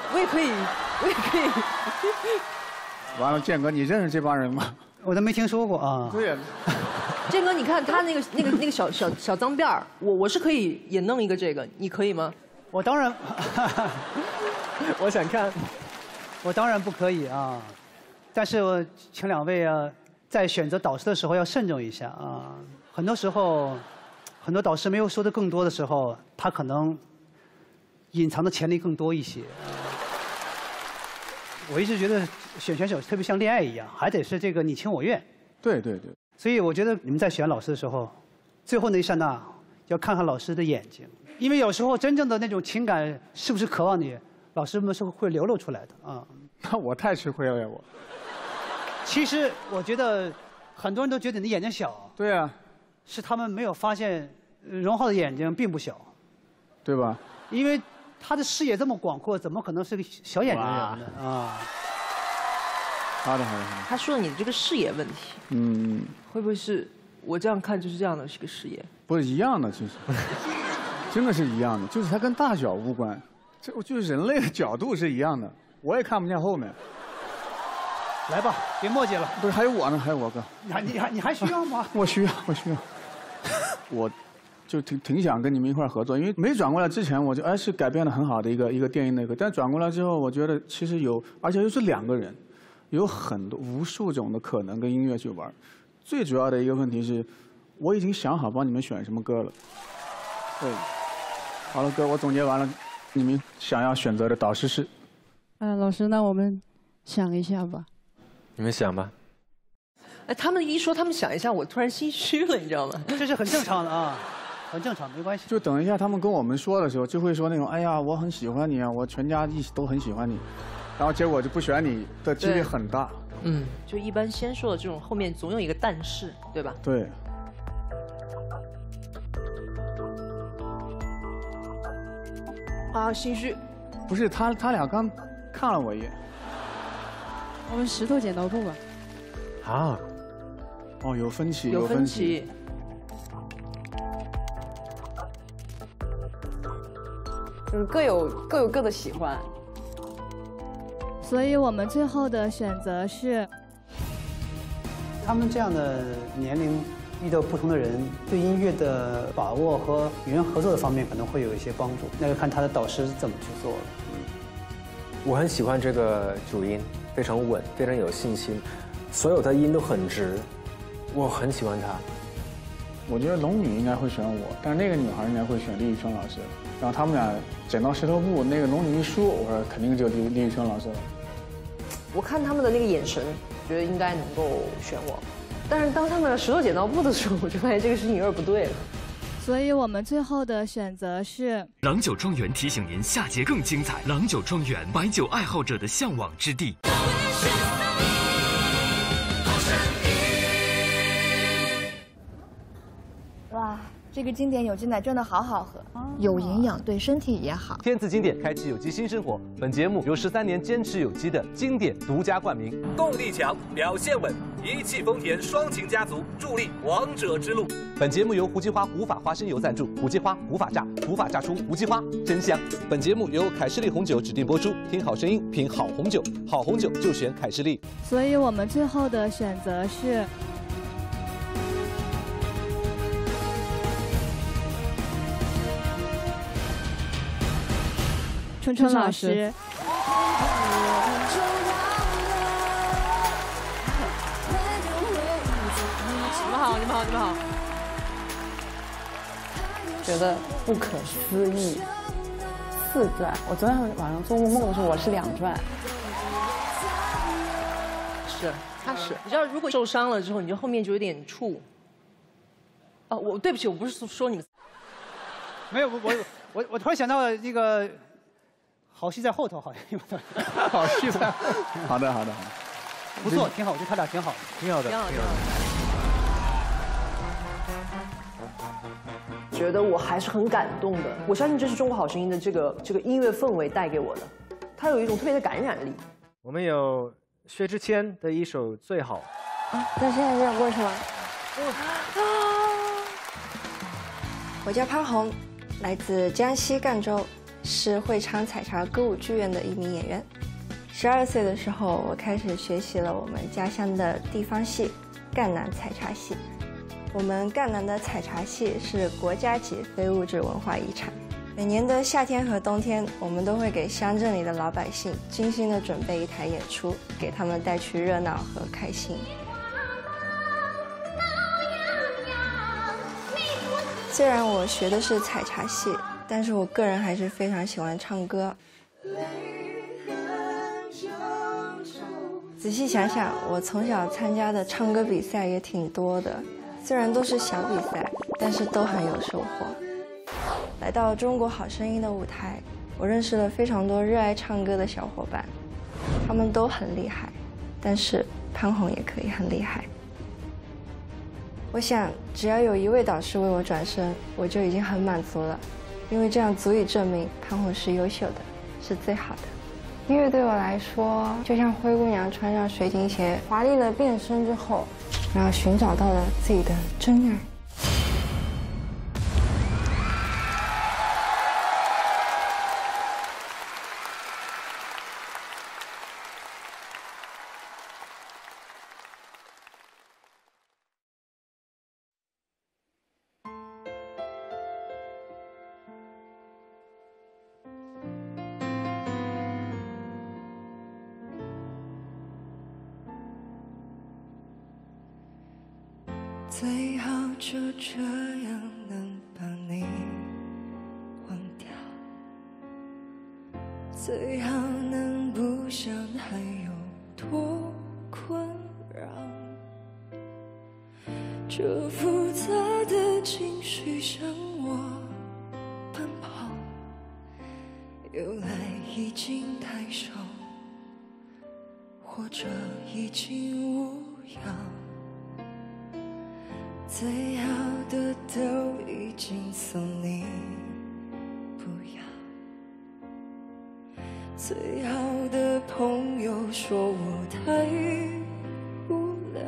完了，建哥，你认识这帮人吗？ 我都没听说过啊。 对呀。 建哥，你看他那个小脏辫儿，我是可以也弄一个这个，你可以吗？ 我当然， 我想看。 我当然不可以啊，但是我请2位啊，在选择导师的时候要慎重一下啊。很多时候，很多导师没有说的更多的时候，他可能隐藏的潜力更多一些。我一直觉得选选手特别像恋爱一样，还得是这个你情我愿。 对。 所以我觉得你们在选老师的时候，最后那一刹那， 要看看老师的眼睛，因为有时候真正的那种情感是不是渴望你，老师们是会流露出来的啊。 那我太吃亏了呀，我。 其实我觉得很多人都觉得你的眼睛小。 对啊。 是他们没有发现，荣浩的眼睛并不小， 对吧？ 因为他的视野这么广阔，怎么可能是个小眼睛的人呢？啊。 好的。 他说了你的这个视野问题，会不会是我这样看就是这样的是个视野？ 不是一样的，其实，真的是一样的，就是它跟大小无关，就是人类的角度是一样的，我也看不见后面。 来吧，别墨迹了。 不是，还有我呢，还有我哥。 你还需要吗？ 我需要。我就挺想跟你们一块儿合作，因为没转过来之前，我就是改编的很好的一个电影那个，但转过来之后，我觉得其实而且又是2个人，有很多无数种的可能跟音乐去玩。最主要的一个问题是，我已经想好帮你们选什么歌了。对，好了，哥，我总结完了，你们想要选择的导师是？ 老师，那我们想一下吧。 你们想吧。 哎，他们一说他们想一下，我突然心虚了，你知道吗？ 这是很正常的啊，很正常，没关系。 就等一下他们跟我们说的时候，就会说那种，哎呀，我很喜欢你啊，我全家一起都很喜欢你，然后结果就不选你的几率很大。 就一般先说的这种，后面总有一个但是，对吧？ 对。 啊，心虚。 不是他俩刚看了我一眼。 我们石头剪刀布吧。 啊。 哦，有分歧。 就是各有各的喜欢。 所以我们最后的选择是。 他们这样的年龄遇到不同的人，对音乐的把握和与人合作的方面可能会有一些帮助。那就看他的导师怎么去做了。 我很喜欢这个主音，非常稳，非常有信心，所有的音都很直，我很喜欢他。 我觉得龙女应该会选我，但是那个女孩应该会选李宇春老师。然后他们俩剪刀石头布，那个龙女一输，我说肯定就李宇春老师了。 我看他们的那个眼神，觉得应该能够选我，但是当他们石头剪刀布的时候，我就发现这个事情有点不对了。 所以我们最后的选择是。 郎酒庄园提醒您，下节更精彩。郎酒庄园，白酒爱好者的向往之地。 哇，这个经典有机奶真的好好喝，有营养，对身体也好。 天赐经典，开启有机新生活。本节目由13年坚持有机的经典独家冠名。 动力强，表现稳，一汽丰田双擎家族助力王者之路。 本节目由胡姬花古法花生油赞助，胡姬花古法榨，古法榨出胡姬花，真香。本节目由凯士利红酒指定播出，听好声音，品好红酒，好红酒就选凯士利。 所以我们最后的选择是。春老师。 你们好，你们好，你们好。 觉得不可思议，4转。我昨天晚上做梦的时候，我是2转。 是，他是。你知道，如果受伤了之后，你就后面就有点怵。哦，我对不起，我不是说你们。 没有，我突然想到那个。好戏在后头，好像好戏在。好的， 不错，挺好，我觉得他俩挺好， 挺好的。 觉得我还是很感动的，我相信这是中国好声音的这个音乐氛围带给我的，它有一种特别的感染力。 我们有薛之谦的一首《最好》。 那现在这样过去吗？我叫潘红，来自江西赣州。是会唱采茶歌舞剧院的一名演员。12岁的时候，我开始学习了我们家乡的地方戏——赣南采茶戏。我们赣南的采茶戏是国家级非物质文化遗产。每年的夏天和冬天，我们都会给乡镇里的老百姓精心的准备一台演出，给他们带去热闹和开心。虽然我学的是采茶戏，但是我个人还是非常喜欢唱歌。仔细想想，我从小参加的唱歌比赛也挺多的，虽然都是小比赛， 但是都很有收获。来到中国好声音的舞台，我认识了非常多热爱唱歌的小伙伴，他们都很厉害，但是潘虹也可以很厉害。我想，只要有一位导师为我转身，我就已经很满足了，因为这样足以证明潘虹是优秀的，是最好的。音乐对我来说，就像灰姑娘穿上水晶鞋，华丽的变身之后，然后寻找到了自己的真爱。 最好就这样能把你忘掉，最好能不想还有多困扰，这复杂的情绪向我奔跑，由来已经太少，或者已经无恙。最好的都已经送你，不要。最好的朋友说我太无聊，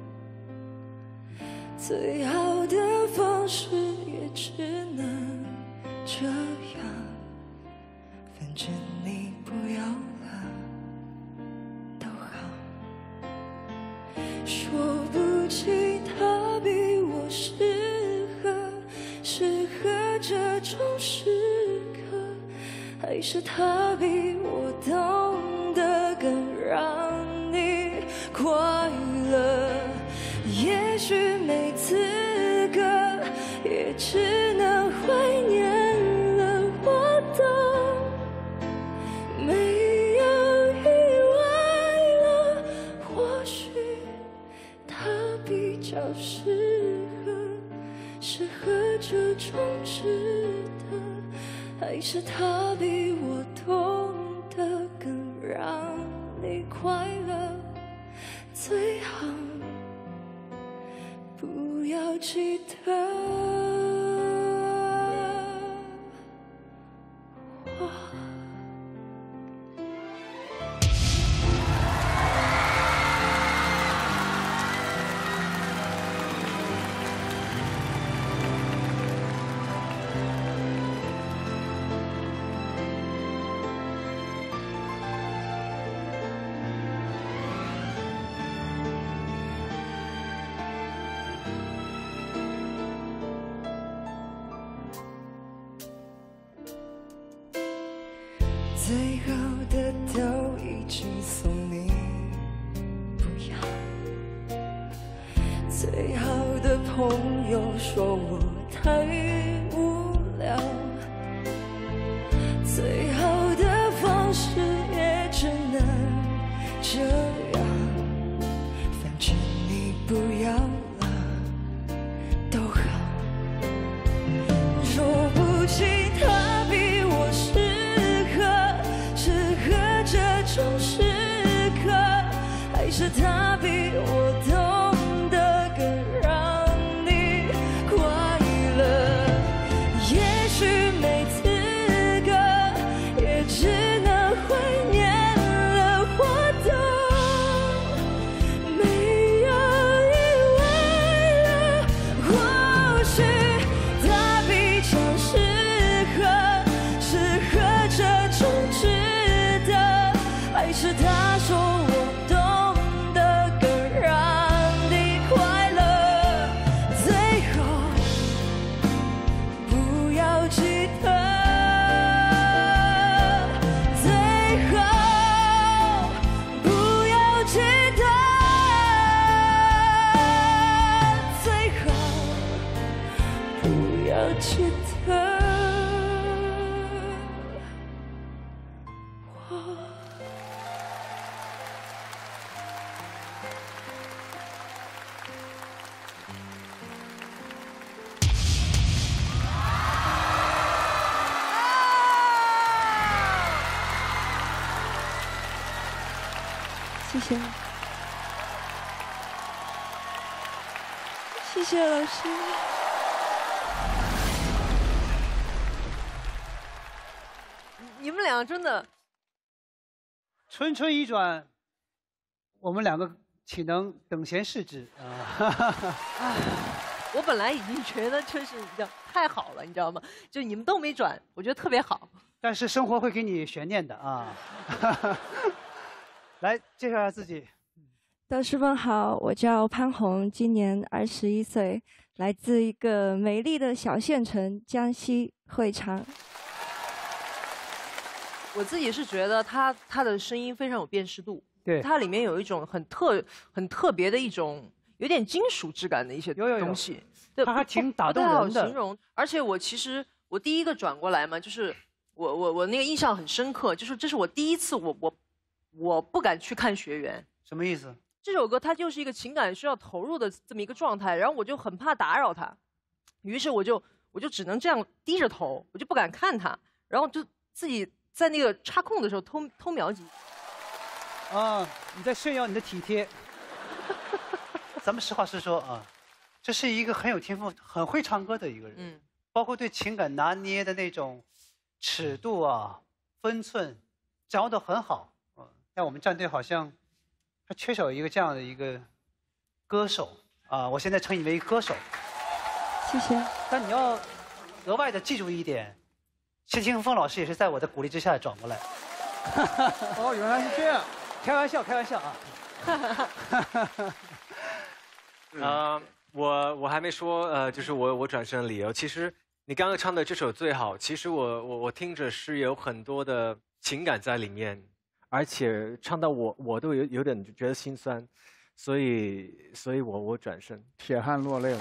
最好的方式也只能这样。反正你不要了，都好。说不清他比我适合这种时刻，还是他比我懂得更让你快乐。也许没资格，也只能怀念了。我懂，没有意外了。或许他比较适合这种值得，还是他比我懂得更让你快乐。最好不要记得我。最好的都已经送你，不要。最好的朋友说我太无聊，最好的方式也只能这样。反正你不要了，都好。说不清他比我适合这种时刻，还是他比我懂得更让你快乐。也许没资格，也只能怀念了。我懂，没有意外了。或许他比较适合这种值得，还是他说我懂得更让你快乐。最好不要记得，最好不要记得，最好不要记得。 谢谢。谢谢老师。 你们俩真的， 春春一转，我们两个岂能等闲视之啊！ 我本来已经觉得就是太好了，你知道吗？就你们都没转，我觉得特别好。 但是生活会给你悬念的啊！来介绍一下自己。 导师们好，我叫潘红，今年21岁，来自一个美丽的小县城江西会昌。 我自己是觉得他的声音非常有辨识度， 对， 它里面有一种很特别的一种有点金属质感的一些东西，对， 它还挺打动人的。 的。 不太好形容，而且我第一个转过来嘛，就是我那个印象很深刻，就是这是我第一次我不敢去看学员。 什么意思？ 这首歌它就是一个情感需要投入的这么一个状态，然后我就很怕打扰他，于是我就只能这样低着头，我就不敢看他，然后就自己在那个插空的时候偷瞄几。 啊，你在炫耀你的体贴。咱们实话实说啊，这是一个很有天赋、很会唱歌的一个人，包括对情感拿捏的那种尺度啊、分寸，掌握得很好。但我们战队好像还缺少一个这样的一个歌手啊，我现在称你为歌手。 谢谢。 但你要额外的记住一点，谢清风老师也是在我的鼓励之下转过来。哦，原来是这样，开玩笑，开玩笑啊。 我还没说就是我转身的理由。其实你刚刚唱的这首最好，其实我听着是有很多的情感在里面，而且唱到我都有点觉得心酸，所以我转身。 铁汉落泪了。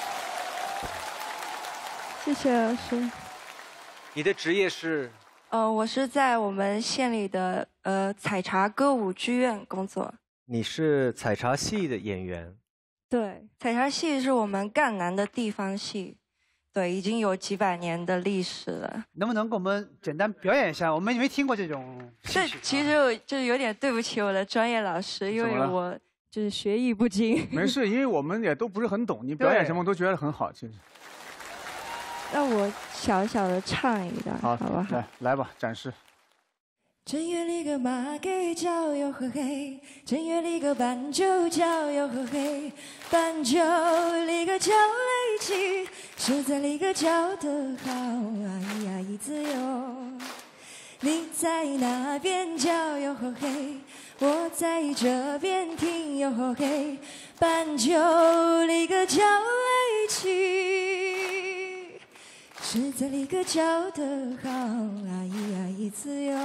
谢谢老师。 你的职业是？ 我是在我们县里的采茶歌舞剧院工作。 你是采茶戏的演员？ 对，采茶戏是我们赣南的地方戏，对，已经有几百年的历史了。 能不能给我们简单表演一下？我们没听过这种戏曲。 其实我就是有点对不起我的专业老师，因为我就是学艺不精。 没事，因为我们也都不是很懂，你表演什么都觉得很好，其实。 那我小小的唱一段，好不好？ 来吧，展示。 正月里个马给叫哟呵嘿，正月里个斑鸠叫哟呵嘿，斑鸠里个叫雷起，实在里个叫得好，哎呀一自由。你在那边叫哟呵嘿，我在这边听哟呵嘿，斑鸠里个叫雷起，实在里个叫得好，哎呀一自由。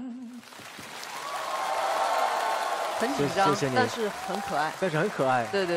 很紧张， 谢谢你， 但是很可爱。 但是很可爱。 对。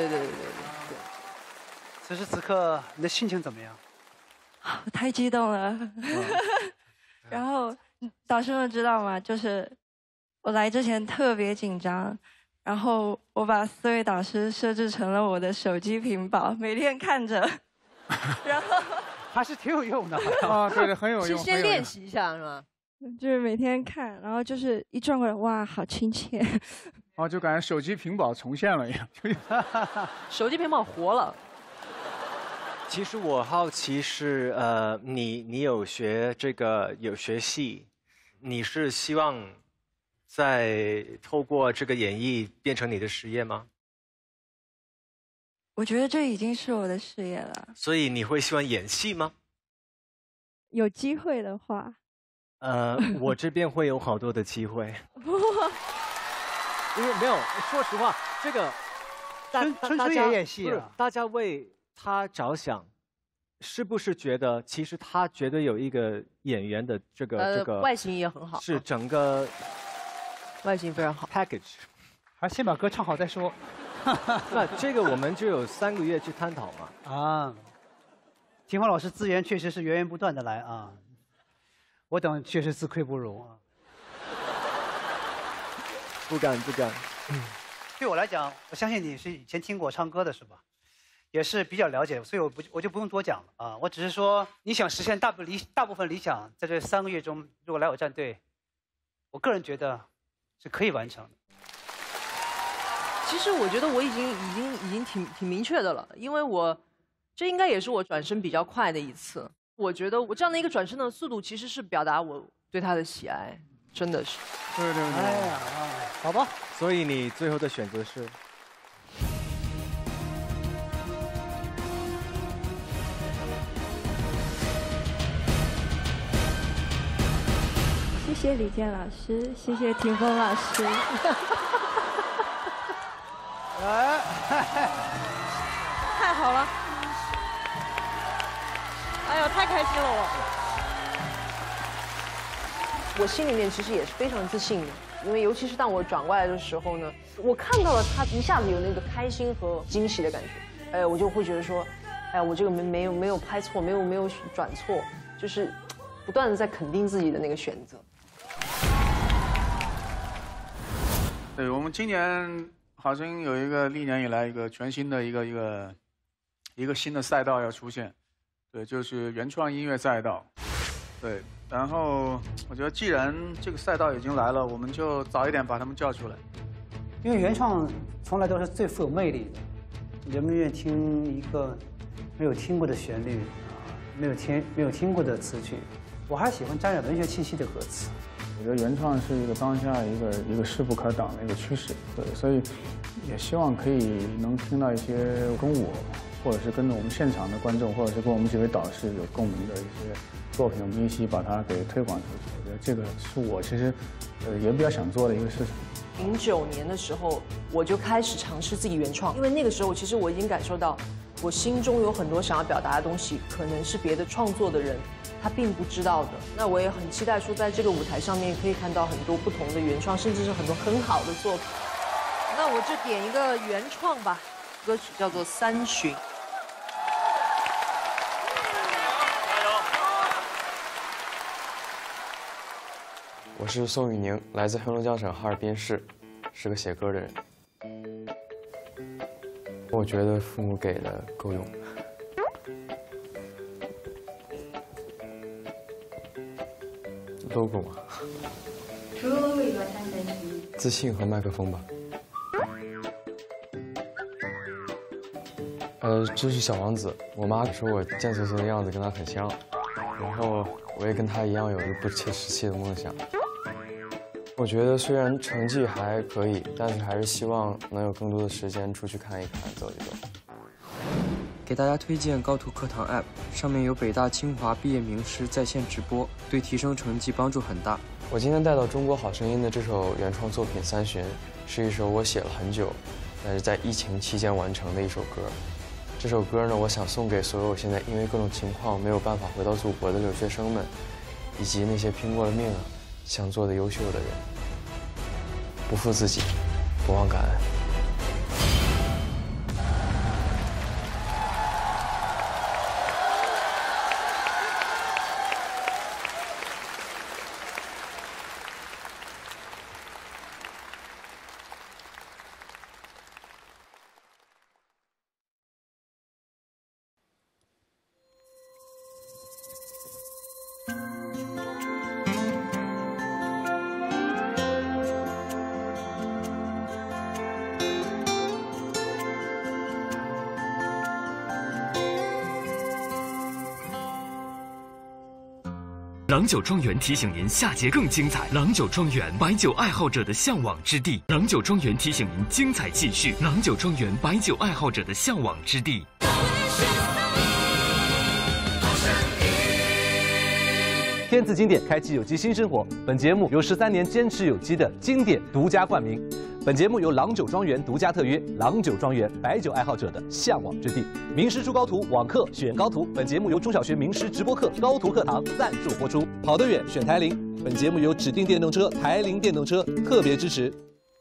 此时此刻，你的心情怎么样？ 我太激动了。然后导师们知道吗？就是我来之前特别紧张，然后我把4位导师设置成了我的手机屏保，每天看着，然后还是挺有用的啊，对，很有用。 是先练习一下是吗？ 就是每天看，然后就是一转过来，哇，好亲切。 哦，就感觉手机屏保重现了一样。 手机屏保活了。 其实我好奇是，你有学这个有学戏，你是希望再透过这个演绎变成你的事业吗？ 我觉得这已经是我的事业了。 所以你会希望演戏吗？ 有机会的话。 我这边会有好多的机会。因为没有，说实话，这个春也演戏啊， 大家为他着想，是不是觉得其实他绝对有一个演员的这个外形也很好， 是整个外形非常好 package， 还是先把歌唱好再说。 那这个我们就有3个月去探讨嘛。 啊，廷华老师资源确实是源源不断的来啊，我等确实自愧不如啊。 不敢。 对我来讲，我相信你是以前听过唱歌的是吧？也是比较了解，所以我就不用多讲了啊。我只是说，你想实现大部分理想，在这3个月中，如果来我战队，我个人觉得是可以完成的。 其实我觉得我已经挺明确的了，因为这应该也是我转身比较快的一次。我觉得我这样的一个转身的速度，其实是表达我对他的喜爱，真的是。 对。 哎呀，好吧。 所以你最后的选择是？ 谢谢李健老师，谢谢霆锋老师。 太好了！哎呦，太开心了我心里面其实也是非常自信的，因为尤其是当我转过来的时候呢，我看到了他一下子有那个开心和惊喜的感觉，我就会觉得说，哎，我这个没有拍错，没有转错，就是不断的在肯定自己的那个选择。 对，我们今年好像有一个历年以来一个全新的一个新的赛道要出现，对，就是原创音乐赛道，对。然后我觉得既然这个赛道已经来了，我们就早一点把他们叫出来。 因为原创从来都是最富有魅力的，人们愿意听一个没有听过的旋律，没有听过的词曲。我还喜欢沾染文学气息的歌词。 我觉得原创是一个当下一个势不可挡的一个趋势，对，所以也希望可以能听到一些跟我，或者是跟着我们现场的观众，或者是跟我们几位导师有共鸣的一些作品，我们一起把它给推广出去。我觉得这个是我其实也比较想做的一个事情。 09年的时候，我就开始尝试自己原创，因为那个时候其实我已经感受到，我心中有很多想要表达的东西，可能是别的创作的人他并不知道的。那我也很期待说，在这个舞台上面可以看到很多不同的原创，甚至是很多很好的作品。那我就点一个原创吧，歌曲叫做《三旬》。 我是宋雨宁，来自黑龙江省哈尔滨市，是个写歌的人。我觉得父母给的够用。logo 嘛。 除了 logo 以外，还担心自信和麦克风吧。这是小王子，我妈说我贱嗖嗖的样子跟他很像，然后我也跟他一样有一个不切实际的梦想。我觉得虽然成绩还可以，但是还是希望能有更多的时间出去看一看、走一走。 给大家推荐高途课堂 App， 上面有北大、清华毕业名师在线直播，对提升成绩帮助很大。 我今天带到《中国好声音》的这首原创作品《三旬》，是一首我写了很久，但是在疫情期间完成的一首歌。这首歌呢，我想送给所有现在因为各种情况没有办法回到祖国的留学生们，以及那些拼过了命想做的优秀的人。不负自己，不忘感恩。 郎酒庄园提醒您，下节更精彩。郎酒庄园，白酒爱好者的向往之地。郎酒庄园提醒您，精彩继续。郎酒庄园，白酒爱好者的向往之地。 天赐经典，开启有机新生活。本节目由13年坚持有机的经典独家冠名。本节目由郎酒庄园独家特约，郎酒庄园，白酒爱好者的向往之地。名师出高徒，网课选高徒。本节目由中小学名师直播课高途课堂赞助播出。跑得远选台铃。本节目由指定电动车台铃电动车特别支持。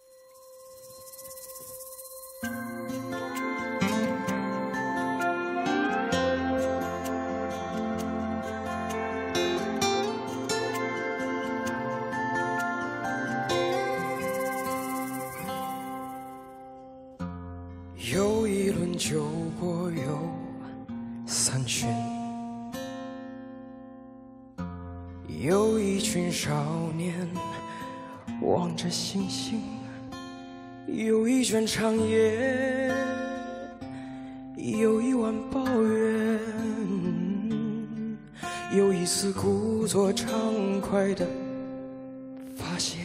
又一轮酒过又三巡，有一群少年望着星星， 有一卷长夜，有一晚抱怨，有一丝故作畅快的发现。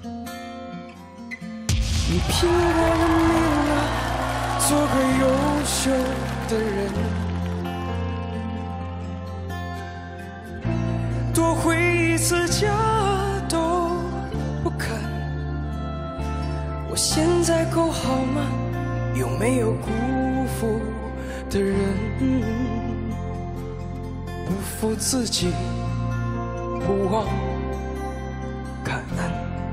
你拼过了命啊，做个优秀的人，多回一次家都不肯。我现在够好吗？有没有辜负的人？不负自己，不忘感恩。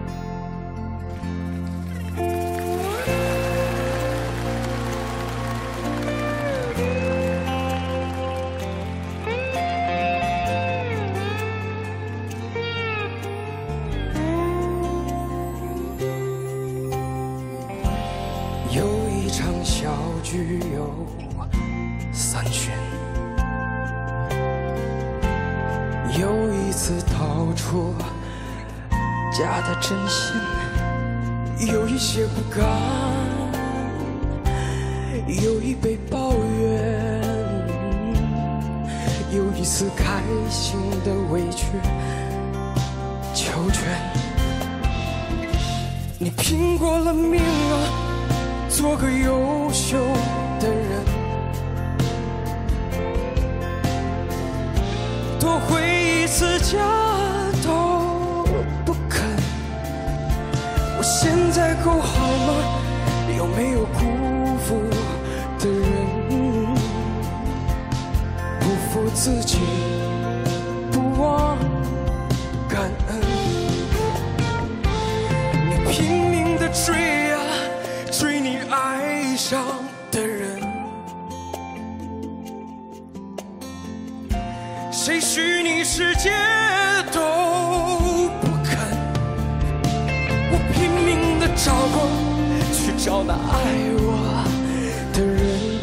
具有3巡，有一次掏出假的真心，有一些不甘，有一杯抱怨，有一次开心的委屈求全。你拼过了命啊，做个优秀的人，多回一次家都不肯。我现在够好吗？有没有辜负的人？不负自己，不忘感恩。你拼命地追啊，追你爱上的人，谁许你世界都不肯。我拼命地找过，去找那爱我的人，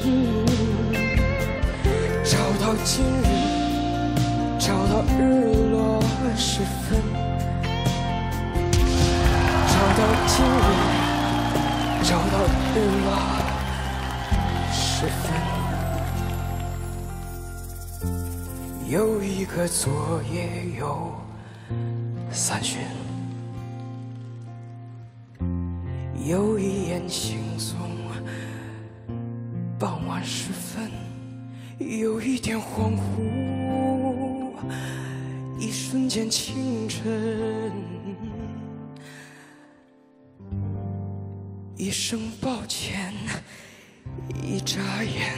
找到今日，找到日落时分，找到今日，找到日落时分。有一个昨夜有3巡，有一眼惺忪傍晚时分，有一点恍惚，一瞬间清晨，一声抱歉，一眨眼，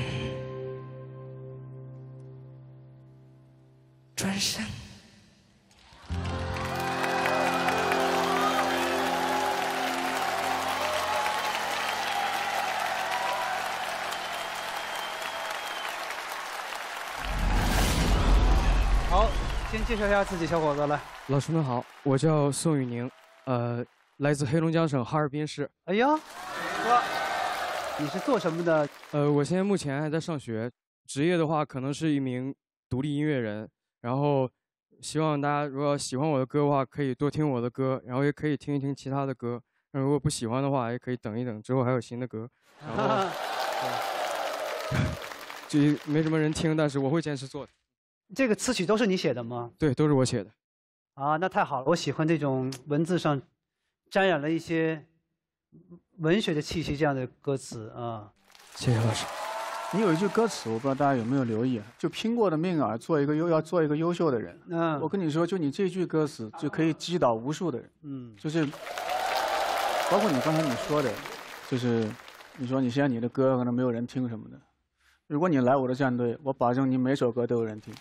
转身。 好，先介绍一下自己，小伙子来。 老师们好，我叫宋宇宁，来自黑龙江省哈尔滨市。 哎呀，哥，你是做什么的？ 我现在目前还在上学，职业的话可能是一名独立音乐人。然后，希望大家如果喜欢我的歌的话，可以多听我的歌，然后也可以听一听其他的歌。如果不喜欢的话，也可以等一等，之后还有新的歌。然后，就没什么人听，但是我会坚持做的。 这个词曲都是你写的吗？ 对，都是我写的。 啊，那太好了！我喜欢这种文字上沾染了一些文学的气息这样的歌词啊。 谢谢老师。 你有一句歌词，我不知道大家有没有留意，就拼过的命啊，要做一个优秀的人。 嗯， 我跟你说，就你这句歌词就可以击倒无数的人。 嗯， 就是包括你刚才你说的，就是你说你现在你的歌可能没有人听什么的，如果你来我的战队，我保证你每首歌都有人听。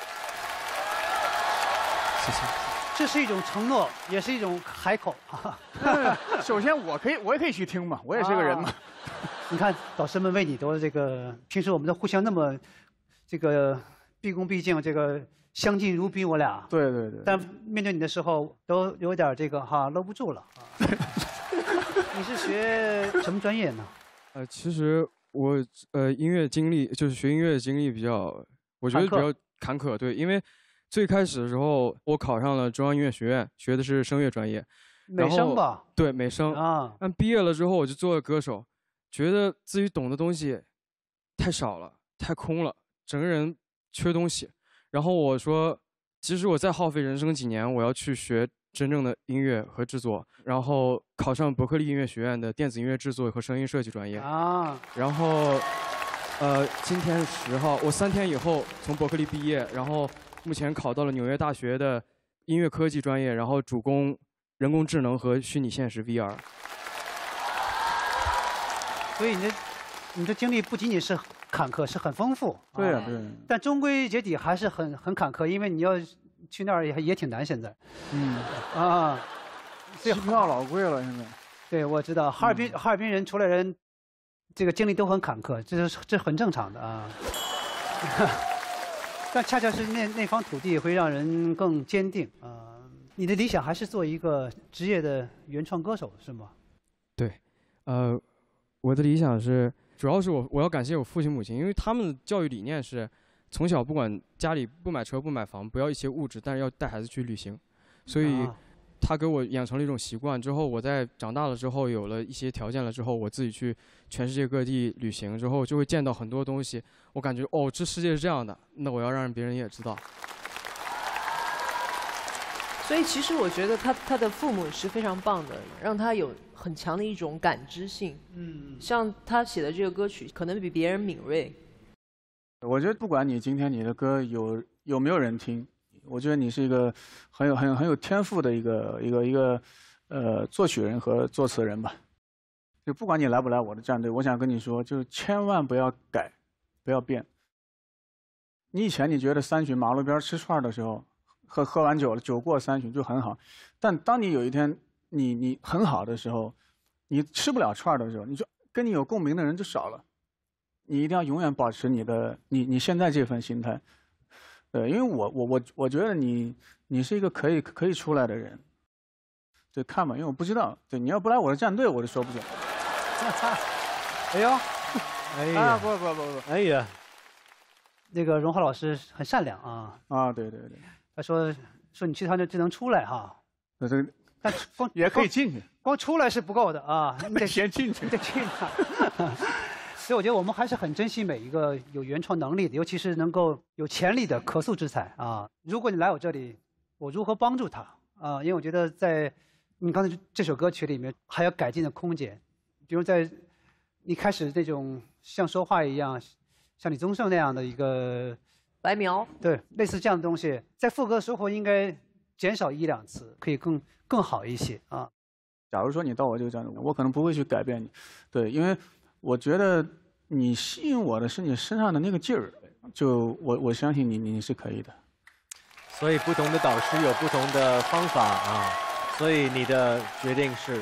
谢谢。 这是一种承诺，也是一种海口。 首先，我也可以去听嘛，我也是个人嘛。 你看，导师们为你都这个，平时我们都互相那么这个毕恭毕敬，这个相敬如宾，我俩。 对对对。 但面对你的时候，都有点这个搂不住了。你是学什么专业呢？ 其实我音乐经历就是学音乐的经历比较，我觉得比较坎坷。对，因为最开始的时候我考上了中央音乐学院，学的是声乐专业， 美声吧？ 对，美声啊。但毕业了之后，我就做了歌手，觉得自己懂的东西太少了，太空了，整个人缺东西。然后我说，即使我再耗费人生几年，我要去学真正的音乐和制作，然后考上伯克利音乐学院的电子音乐制作和声音设计专业啊。 然后，今天10号，我3天以后从伯克利毕业，然后目前考到了纽约大学的音乐科技专业，然后主攻人工智能和虚拟现实 VR。 所以你的经历不仅仅是坎坷，是很丰富。 对啊，对。 但终归结底还是很坎坷，因为你要去那儿也挺难，现在。啊， 机票老贵了，现在。 对，我知道，哈尔滨人出来人，这个经历都很坎坷，这很正常的啊。但恰恰是那方土地会让人更坚定啊。你的理想还是做一个职业的原创歌手，是吗？ 对，我的理想是，主要是我要感谢我父亲母亲，因为他们的教育理念是，从小不管家里不买车不买房，不要一些物质，但是要带孩子去旅行，所以他给我养成了一种习惯。之后我在长大了之后，有了一些条件了之后，我自己去全世界各地旅行之后，就会见到很多东西，我感觉哦，这世界是这样的，那我要让别人也知道。 所以其实我觉得他的父母是非常棒的，让他有很强的一种感知性。像他写的这个歌曲，可能比别人敏锐。 我觉得不管你今天你的歌有没有人听，我觉得你是一个很有天赋的一个作曲人和作词人吧。就不管你来不来我的战队，我想跟你说，就是千万不要改，不要变。你以前你觉得3巡马路边吃串的时候，喝完酒了，酒过3巡就很好，但当你有一天你很好的时候，你吃不了串的时候，你就跟你有共鸣的人就少了。你一定要永远保持你现在这份心态，因为我觉得你是一个可以出来的人，对，看吧，因为我不知道，对，你要不来我的战队，我就说不准。 哎呦， 哎呀，不， 哎呀，那个荣浩老师很善良啊。 啊，对。 他说你去他那就能出来哈。但光也可以进去， 光出来是不够的啊，你得先进去， 你得进去。所以我觉得我们还是很珍惜每一个有原创能力的，尤其是能够有潜力的可塑之才啊。如果你来我这里，我如何帮助他啊？因为我觉得在你刚才这首歌曲里面还有改进的空间，比如在一开始这种像说话一样，像李宗盛那样的一个白描， 对，类似这样的东西，在副歌生活应该减少1、2次，可以更好一些啊。 假如说你到我这个战队，我可能不会去改变你，对，因为我觉得你吸引我的是你身上的那个劲儿，就我相信你是可以的。 所以不同的导师有不同的方法啊，所以你的决定是，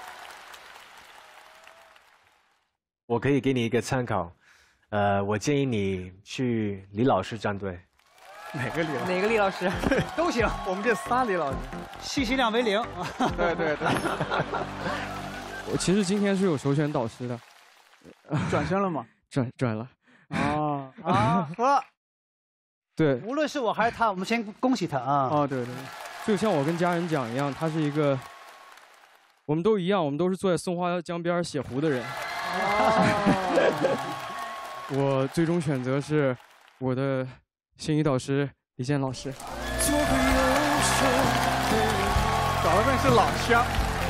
我可以给你一个参考，我建议你去李老师战队。 哪个李老师？ 哪个李老师？ 都行， 我们这仨李老师， 信息量为0。 对。 我其实今天是有首选导师的。 转身了吗？ 转了。 呵。 对。 无论是我还是他，我们先恭喜他啊！ 哦，对。 就像我跟家人讲一样，他是一个，我们都一样，我们都是坐在松花江边写湖的人。我最终选择是我的心仪导师李健老师。 找的是老乡。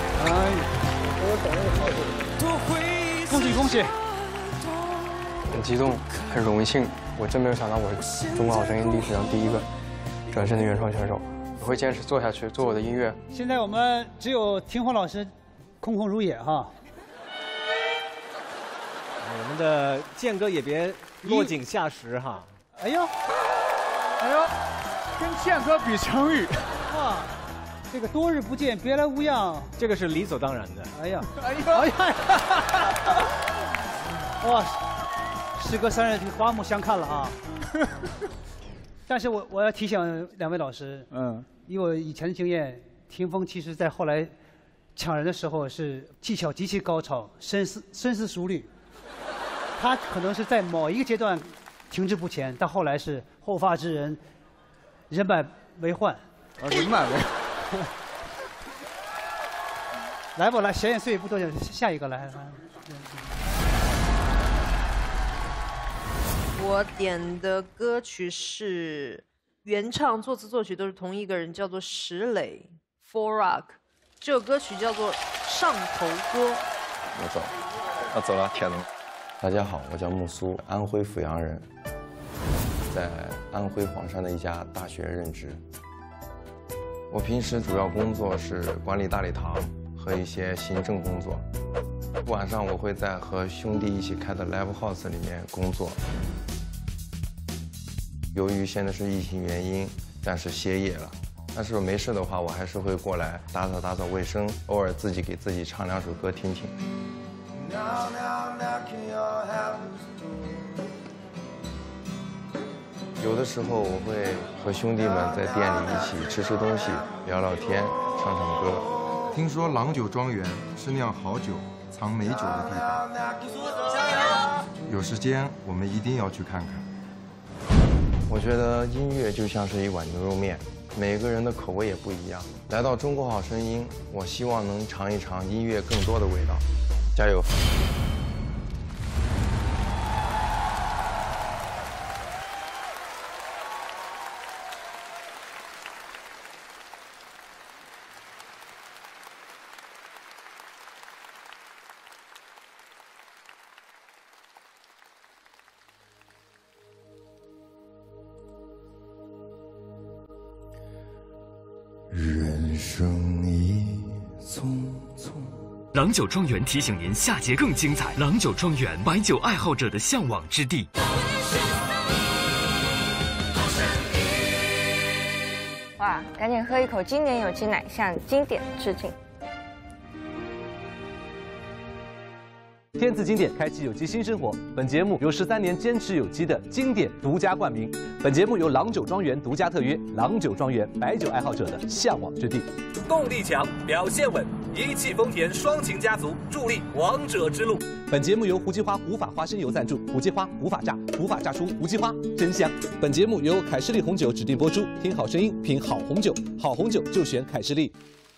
恭喜！ 很激动，很荣幸，我真没有想到我是中国好声音历史上第一个转身的原创选手。我会坚持做下去，做我的音乐。 现在我们只有庭辉老师空空如也哈。 我们的健哥也别落井下石哈。 哎呦， 跟健哥比成语。 哇，这个多日不见，别来无恙， 这个是理所当然的。 哎呀，哇，时隔3日，刮目相看了啊！但是我要提醒2位老师，以我以前的经验，霆锋其实在后来抢人的时候是技巧极其高超，深思熟虑。他可能是在某一个阶段停滞不前，但后来是后发制人，人满为患。 人满为患。 来吧，来，闲言碎语不多讲，下一个来。 我点的歌曲是原唱、作词、作曲都是同一个人，叫做石磊 ，For Rock。这首歌曲叫做《上头歌》。 我走了，铁龙。大家好，我叫木苏，安徽阜阳人，在安徽黄山的一家大学任职。我平时主要工作是管理大礼堂和一些行政工作。晚上我会在和兄弟一起开的 Live House 里面工作。由于现在是疫情原因，暂时歇业了。但是没事的话，我还是会过来打扫卫生，偶尔自己给自己唱2首歌听听。有的时候我会和兄弟们在店里一起吃东西、聊聊天、唱歌。 听说郎酒庄园是酿好酒、藏美酒的地方，有时间我们一定要去看看。 我觉得音乐就像是一碗牛肉面，每个人的口味也不一样。来到中国好声音，我希望能尝一尝音乐更多的味道。加油！ 人生已匆匆。 郎酒庄园提醒您，下节更精彩。郎酒庄园，白酒爱好者的向往之地。 哇，赶紧喝一口经典有机奶，向经典致敬。 天赐经典，开启有机新生活。本节目由13年坚持有机的经典独家冠名。本节目由郎酒庄园独家特约，郎酒庄园，白酒爱好者的向往之地。 动力强，表现稳，一汽丰田双擎家族助力王者之路。 本节目由胡姬花古法花生油赞助，胡姬花古法榨，古法榨出胡姬花，真香。本节目由凯士利红酒指定播出，听好声音，品好红酒，好红酒就选凯士利。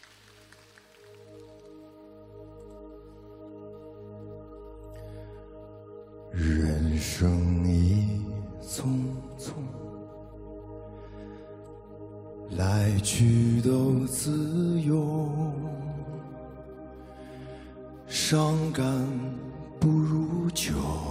人生已匆匆，来去都自由，伤感不如酒，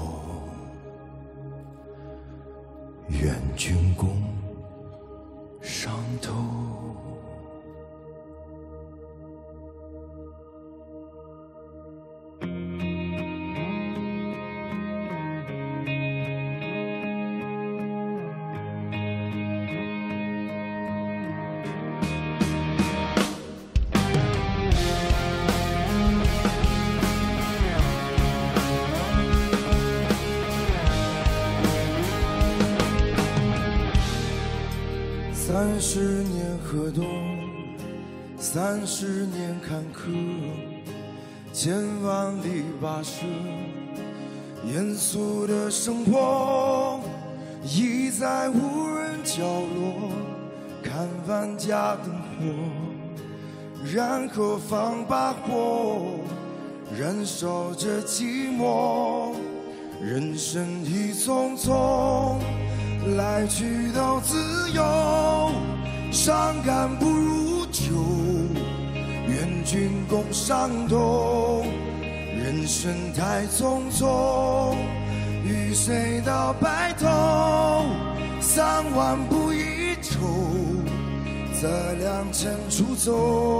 愿君共上头。30年河东，30年坎坷，千万里跋涉，严肃的生活，倚在无人角落，看万家灯火，然后放把火，燃烧着寂寞。人生已匆匆，来去都自由，伤感不如酒，愿君共上头。人生太匆匆，与谁到白头，3万步一愁，择良辰出走。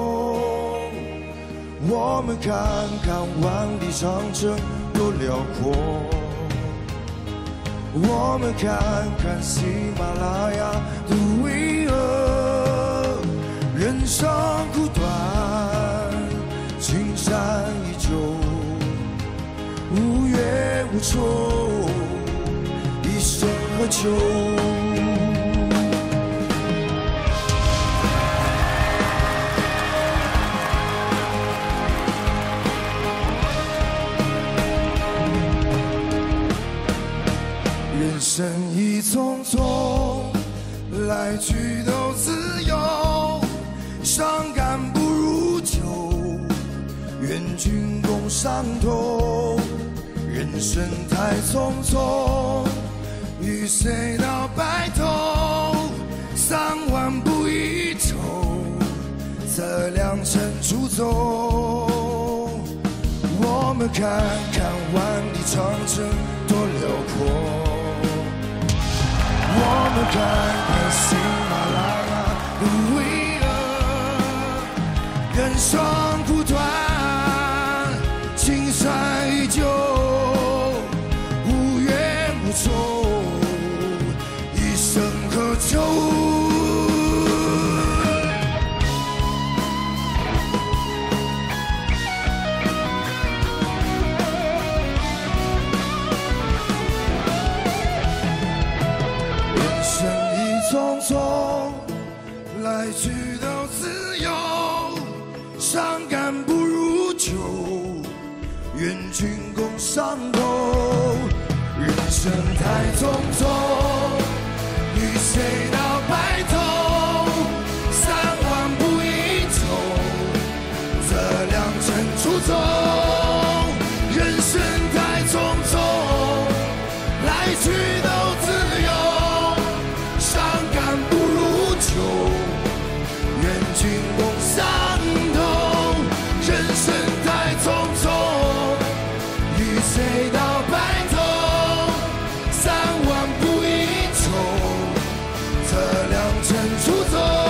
我们看看万里长城多辽阔，我们看看喜马拉雅多巍峨。人生苦短，青山依旧，无怨无愁，一生何求？人生已匆匆，来去都自由，伤感不如酒， 军共伤痛，人生太匆匆，与谁到白头，3万步一头，这良辰出走。我们看看万里长城多辽阔，我们看看喜马拉雅的巍峨，人生苦短，青山依旧，无怨无仇，一生何求。匆匆来去都自由，伤感不如酒，愿君共伤口。人生太匆匆，与谁到白头，3万步一头，这良辰出走。人生太匆匆，来去都自由。不如酒，愿君共伤痛。人生太匆匆，与谁到白头，3万步一头，这良辰出走。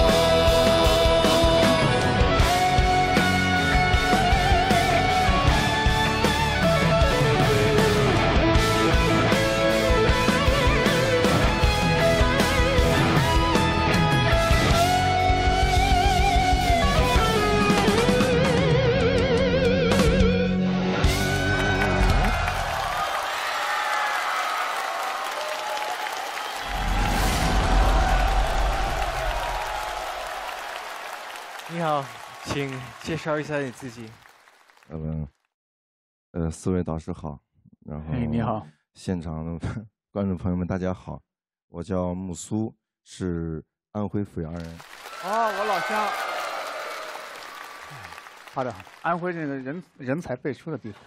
你好，请介绍一下你自己。 4位导师好，然后你好， 现场的观众朋友们大家好，我叫木苏，是安徽阜阳人。 我老乡。好的，安徽这个人才辈出的地方。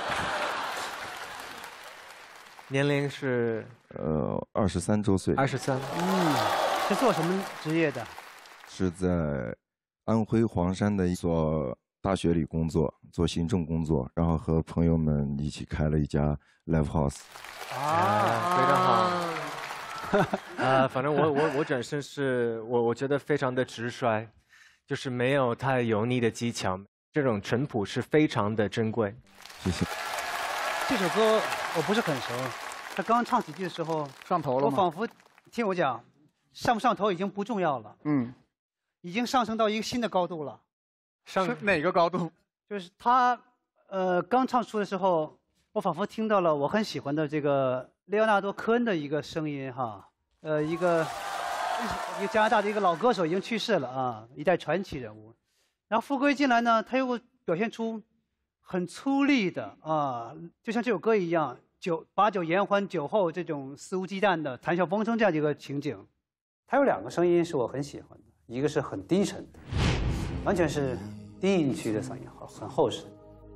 年龄是 23周岁。 23。 是做什么职业的？ 是在安徽黄山的一所大学里工作，做行政工作，然后和朋友们一起开了一家 live house。 非常好。反正我本身是我觉得非常的直率，就是没有太油腻的技巧，这种淳朴是非常的珍贵。 谢谢。 这首歌我不是很熟，他刚唱几句的时候上头了吗？ 我仿佛听我讲，上不上头已经不重要了。已经上升到一个新的高度了。 是哪个高度？ 就是他刚唱出的时候，我仿佛听到了我很喜欢的这个列奥纳多·科恩的一个声音哈。一个加拿大的一个老歌手已经去世了啊，一代传奇人物。然后副歌一进来呢，他又表现出很粗粝的啊，就像这首歌一样，把酒言欢，酒后这种肆无忌惮的谈笑风生这样一个情景。他有2个声音是我很喜欢的。一个是很低沉的，完全是低音区的声音，很厚实。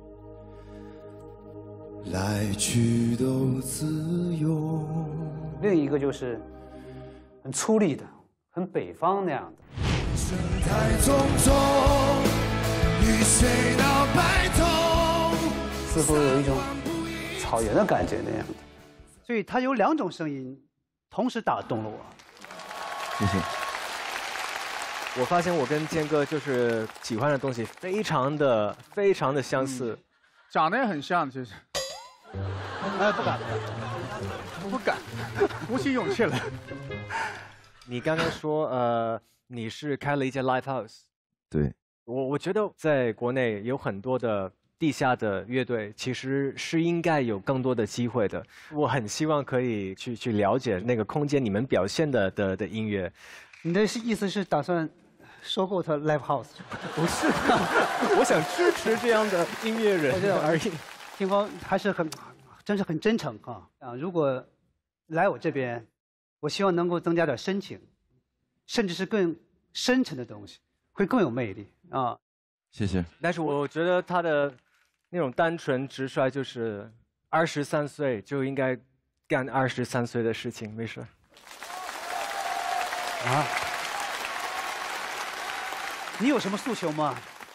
来去都自由。 另一个就是很粗粝的，很北方那样的。 太匆匆，与谁到白头， 似乎有一种草原的感觉那样的。所以他有2种声音同时打动了我。 谢谢。 我发现我跟坚哥就是喜欢的东西非常的相似， 长得也很像，其实。不敢，鼓起勇气来。 你刚才说你是开了一家 live house。 对。 我觉得在国内有很多的地下的乐队，其实是应该有更多的机会的。我很希望可以去了解那个空间你们表现的音乐。 你的意思是打算收购他 live house？ 不是，我想支持这样的音乐人而已。 听光还是真是很真诚哈啊！如果来我这边，我希望能够增加点深情，甚至是更深沉的东西，会更有魅力啊。 谢谢。 但是我觉得他的那种单纯直率，就是23岁就应该干23岁的事情，没事。 啊？你有什么诉求吗？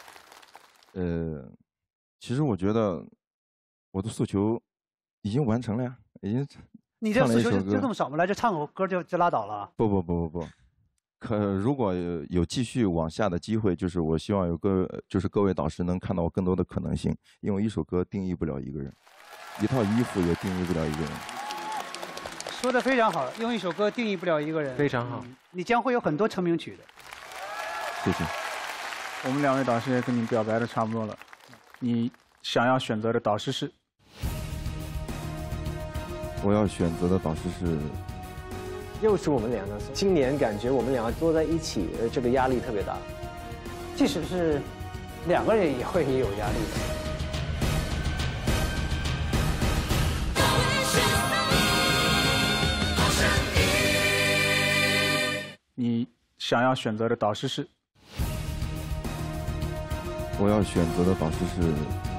其实我觉得我的诉求已经完成了呀，已经。 你这诉求就这么少吗？来这唱首歌就拉倒了？ 不，如果有继续往下的机会，就是我希望就是各位导师能看到我更多的可能性，因为一首歌定义不了一个人，一套衣服也定义不了一个人。 说的非常好，用一首歌定义不了一个人， 非常好。 你将会有很多成名曲的。 谢谢。 我们2位导师也跟你表白的差不多了，你想要选择的导师是？ 我要选择的导师是。 又是我们两个，今年感觉我们两个坐在一起，这个压力特别大。 即使是2个人也会有压力的。 你想要选择的导师是？ 我要选择的导师是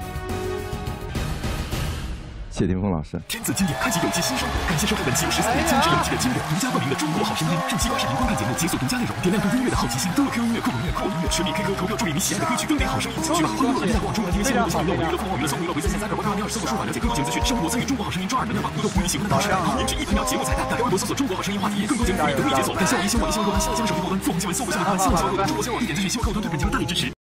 谢霆锋老师。 天子经典，开启有机新生活。感谢收看本期13年坚持有机的经典独家冠名的《中国好声音》，任其短视频观看节目，解锁独家内容，点亮对音乐的好奇心。登录 Q 音乐、酷狗音乐、酷我音乐，实力 K 歌投票，助力你喜爱的歌曲，更美好声音。继续吧！欢迎联网中文天新闻新娱乐娱乐凤凰娱乐送娱乐维斯73.82二4数码了解更多节目资讯。生活参与中国好声音周2能量榜，一个无你喜欢的导师，颜值1分秒节目彩蛋，打开微博搜索中国好声音话题，更多节目可以等你解锁。感谢网易新闻客户端、新浪手机客户端、凤凰新闻搜狐新闻客户端、新浪新闻客户端、中国新闻网一点资讯新闻客户端对本节目大力支持。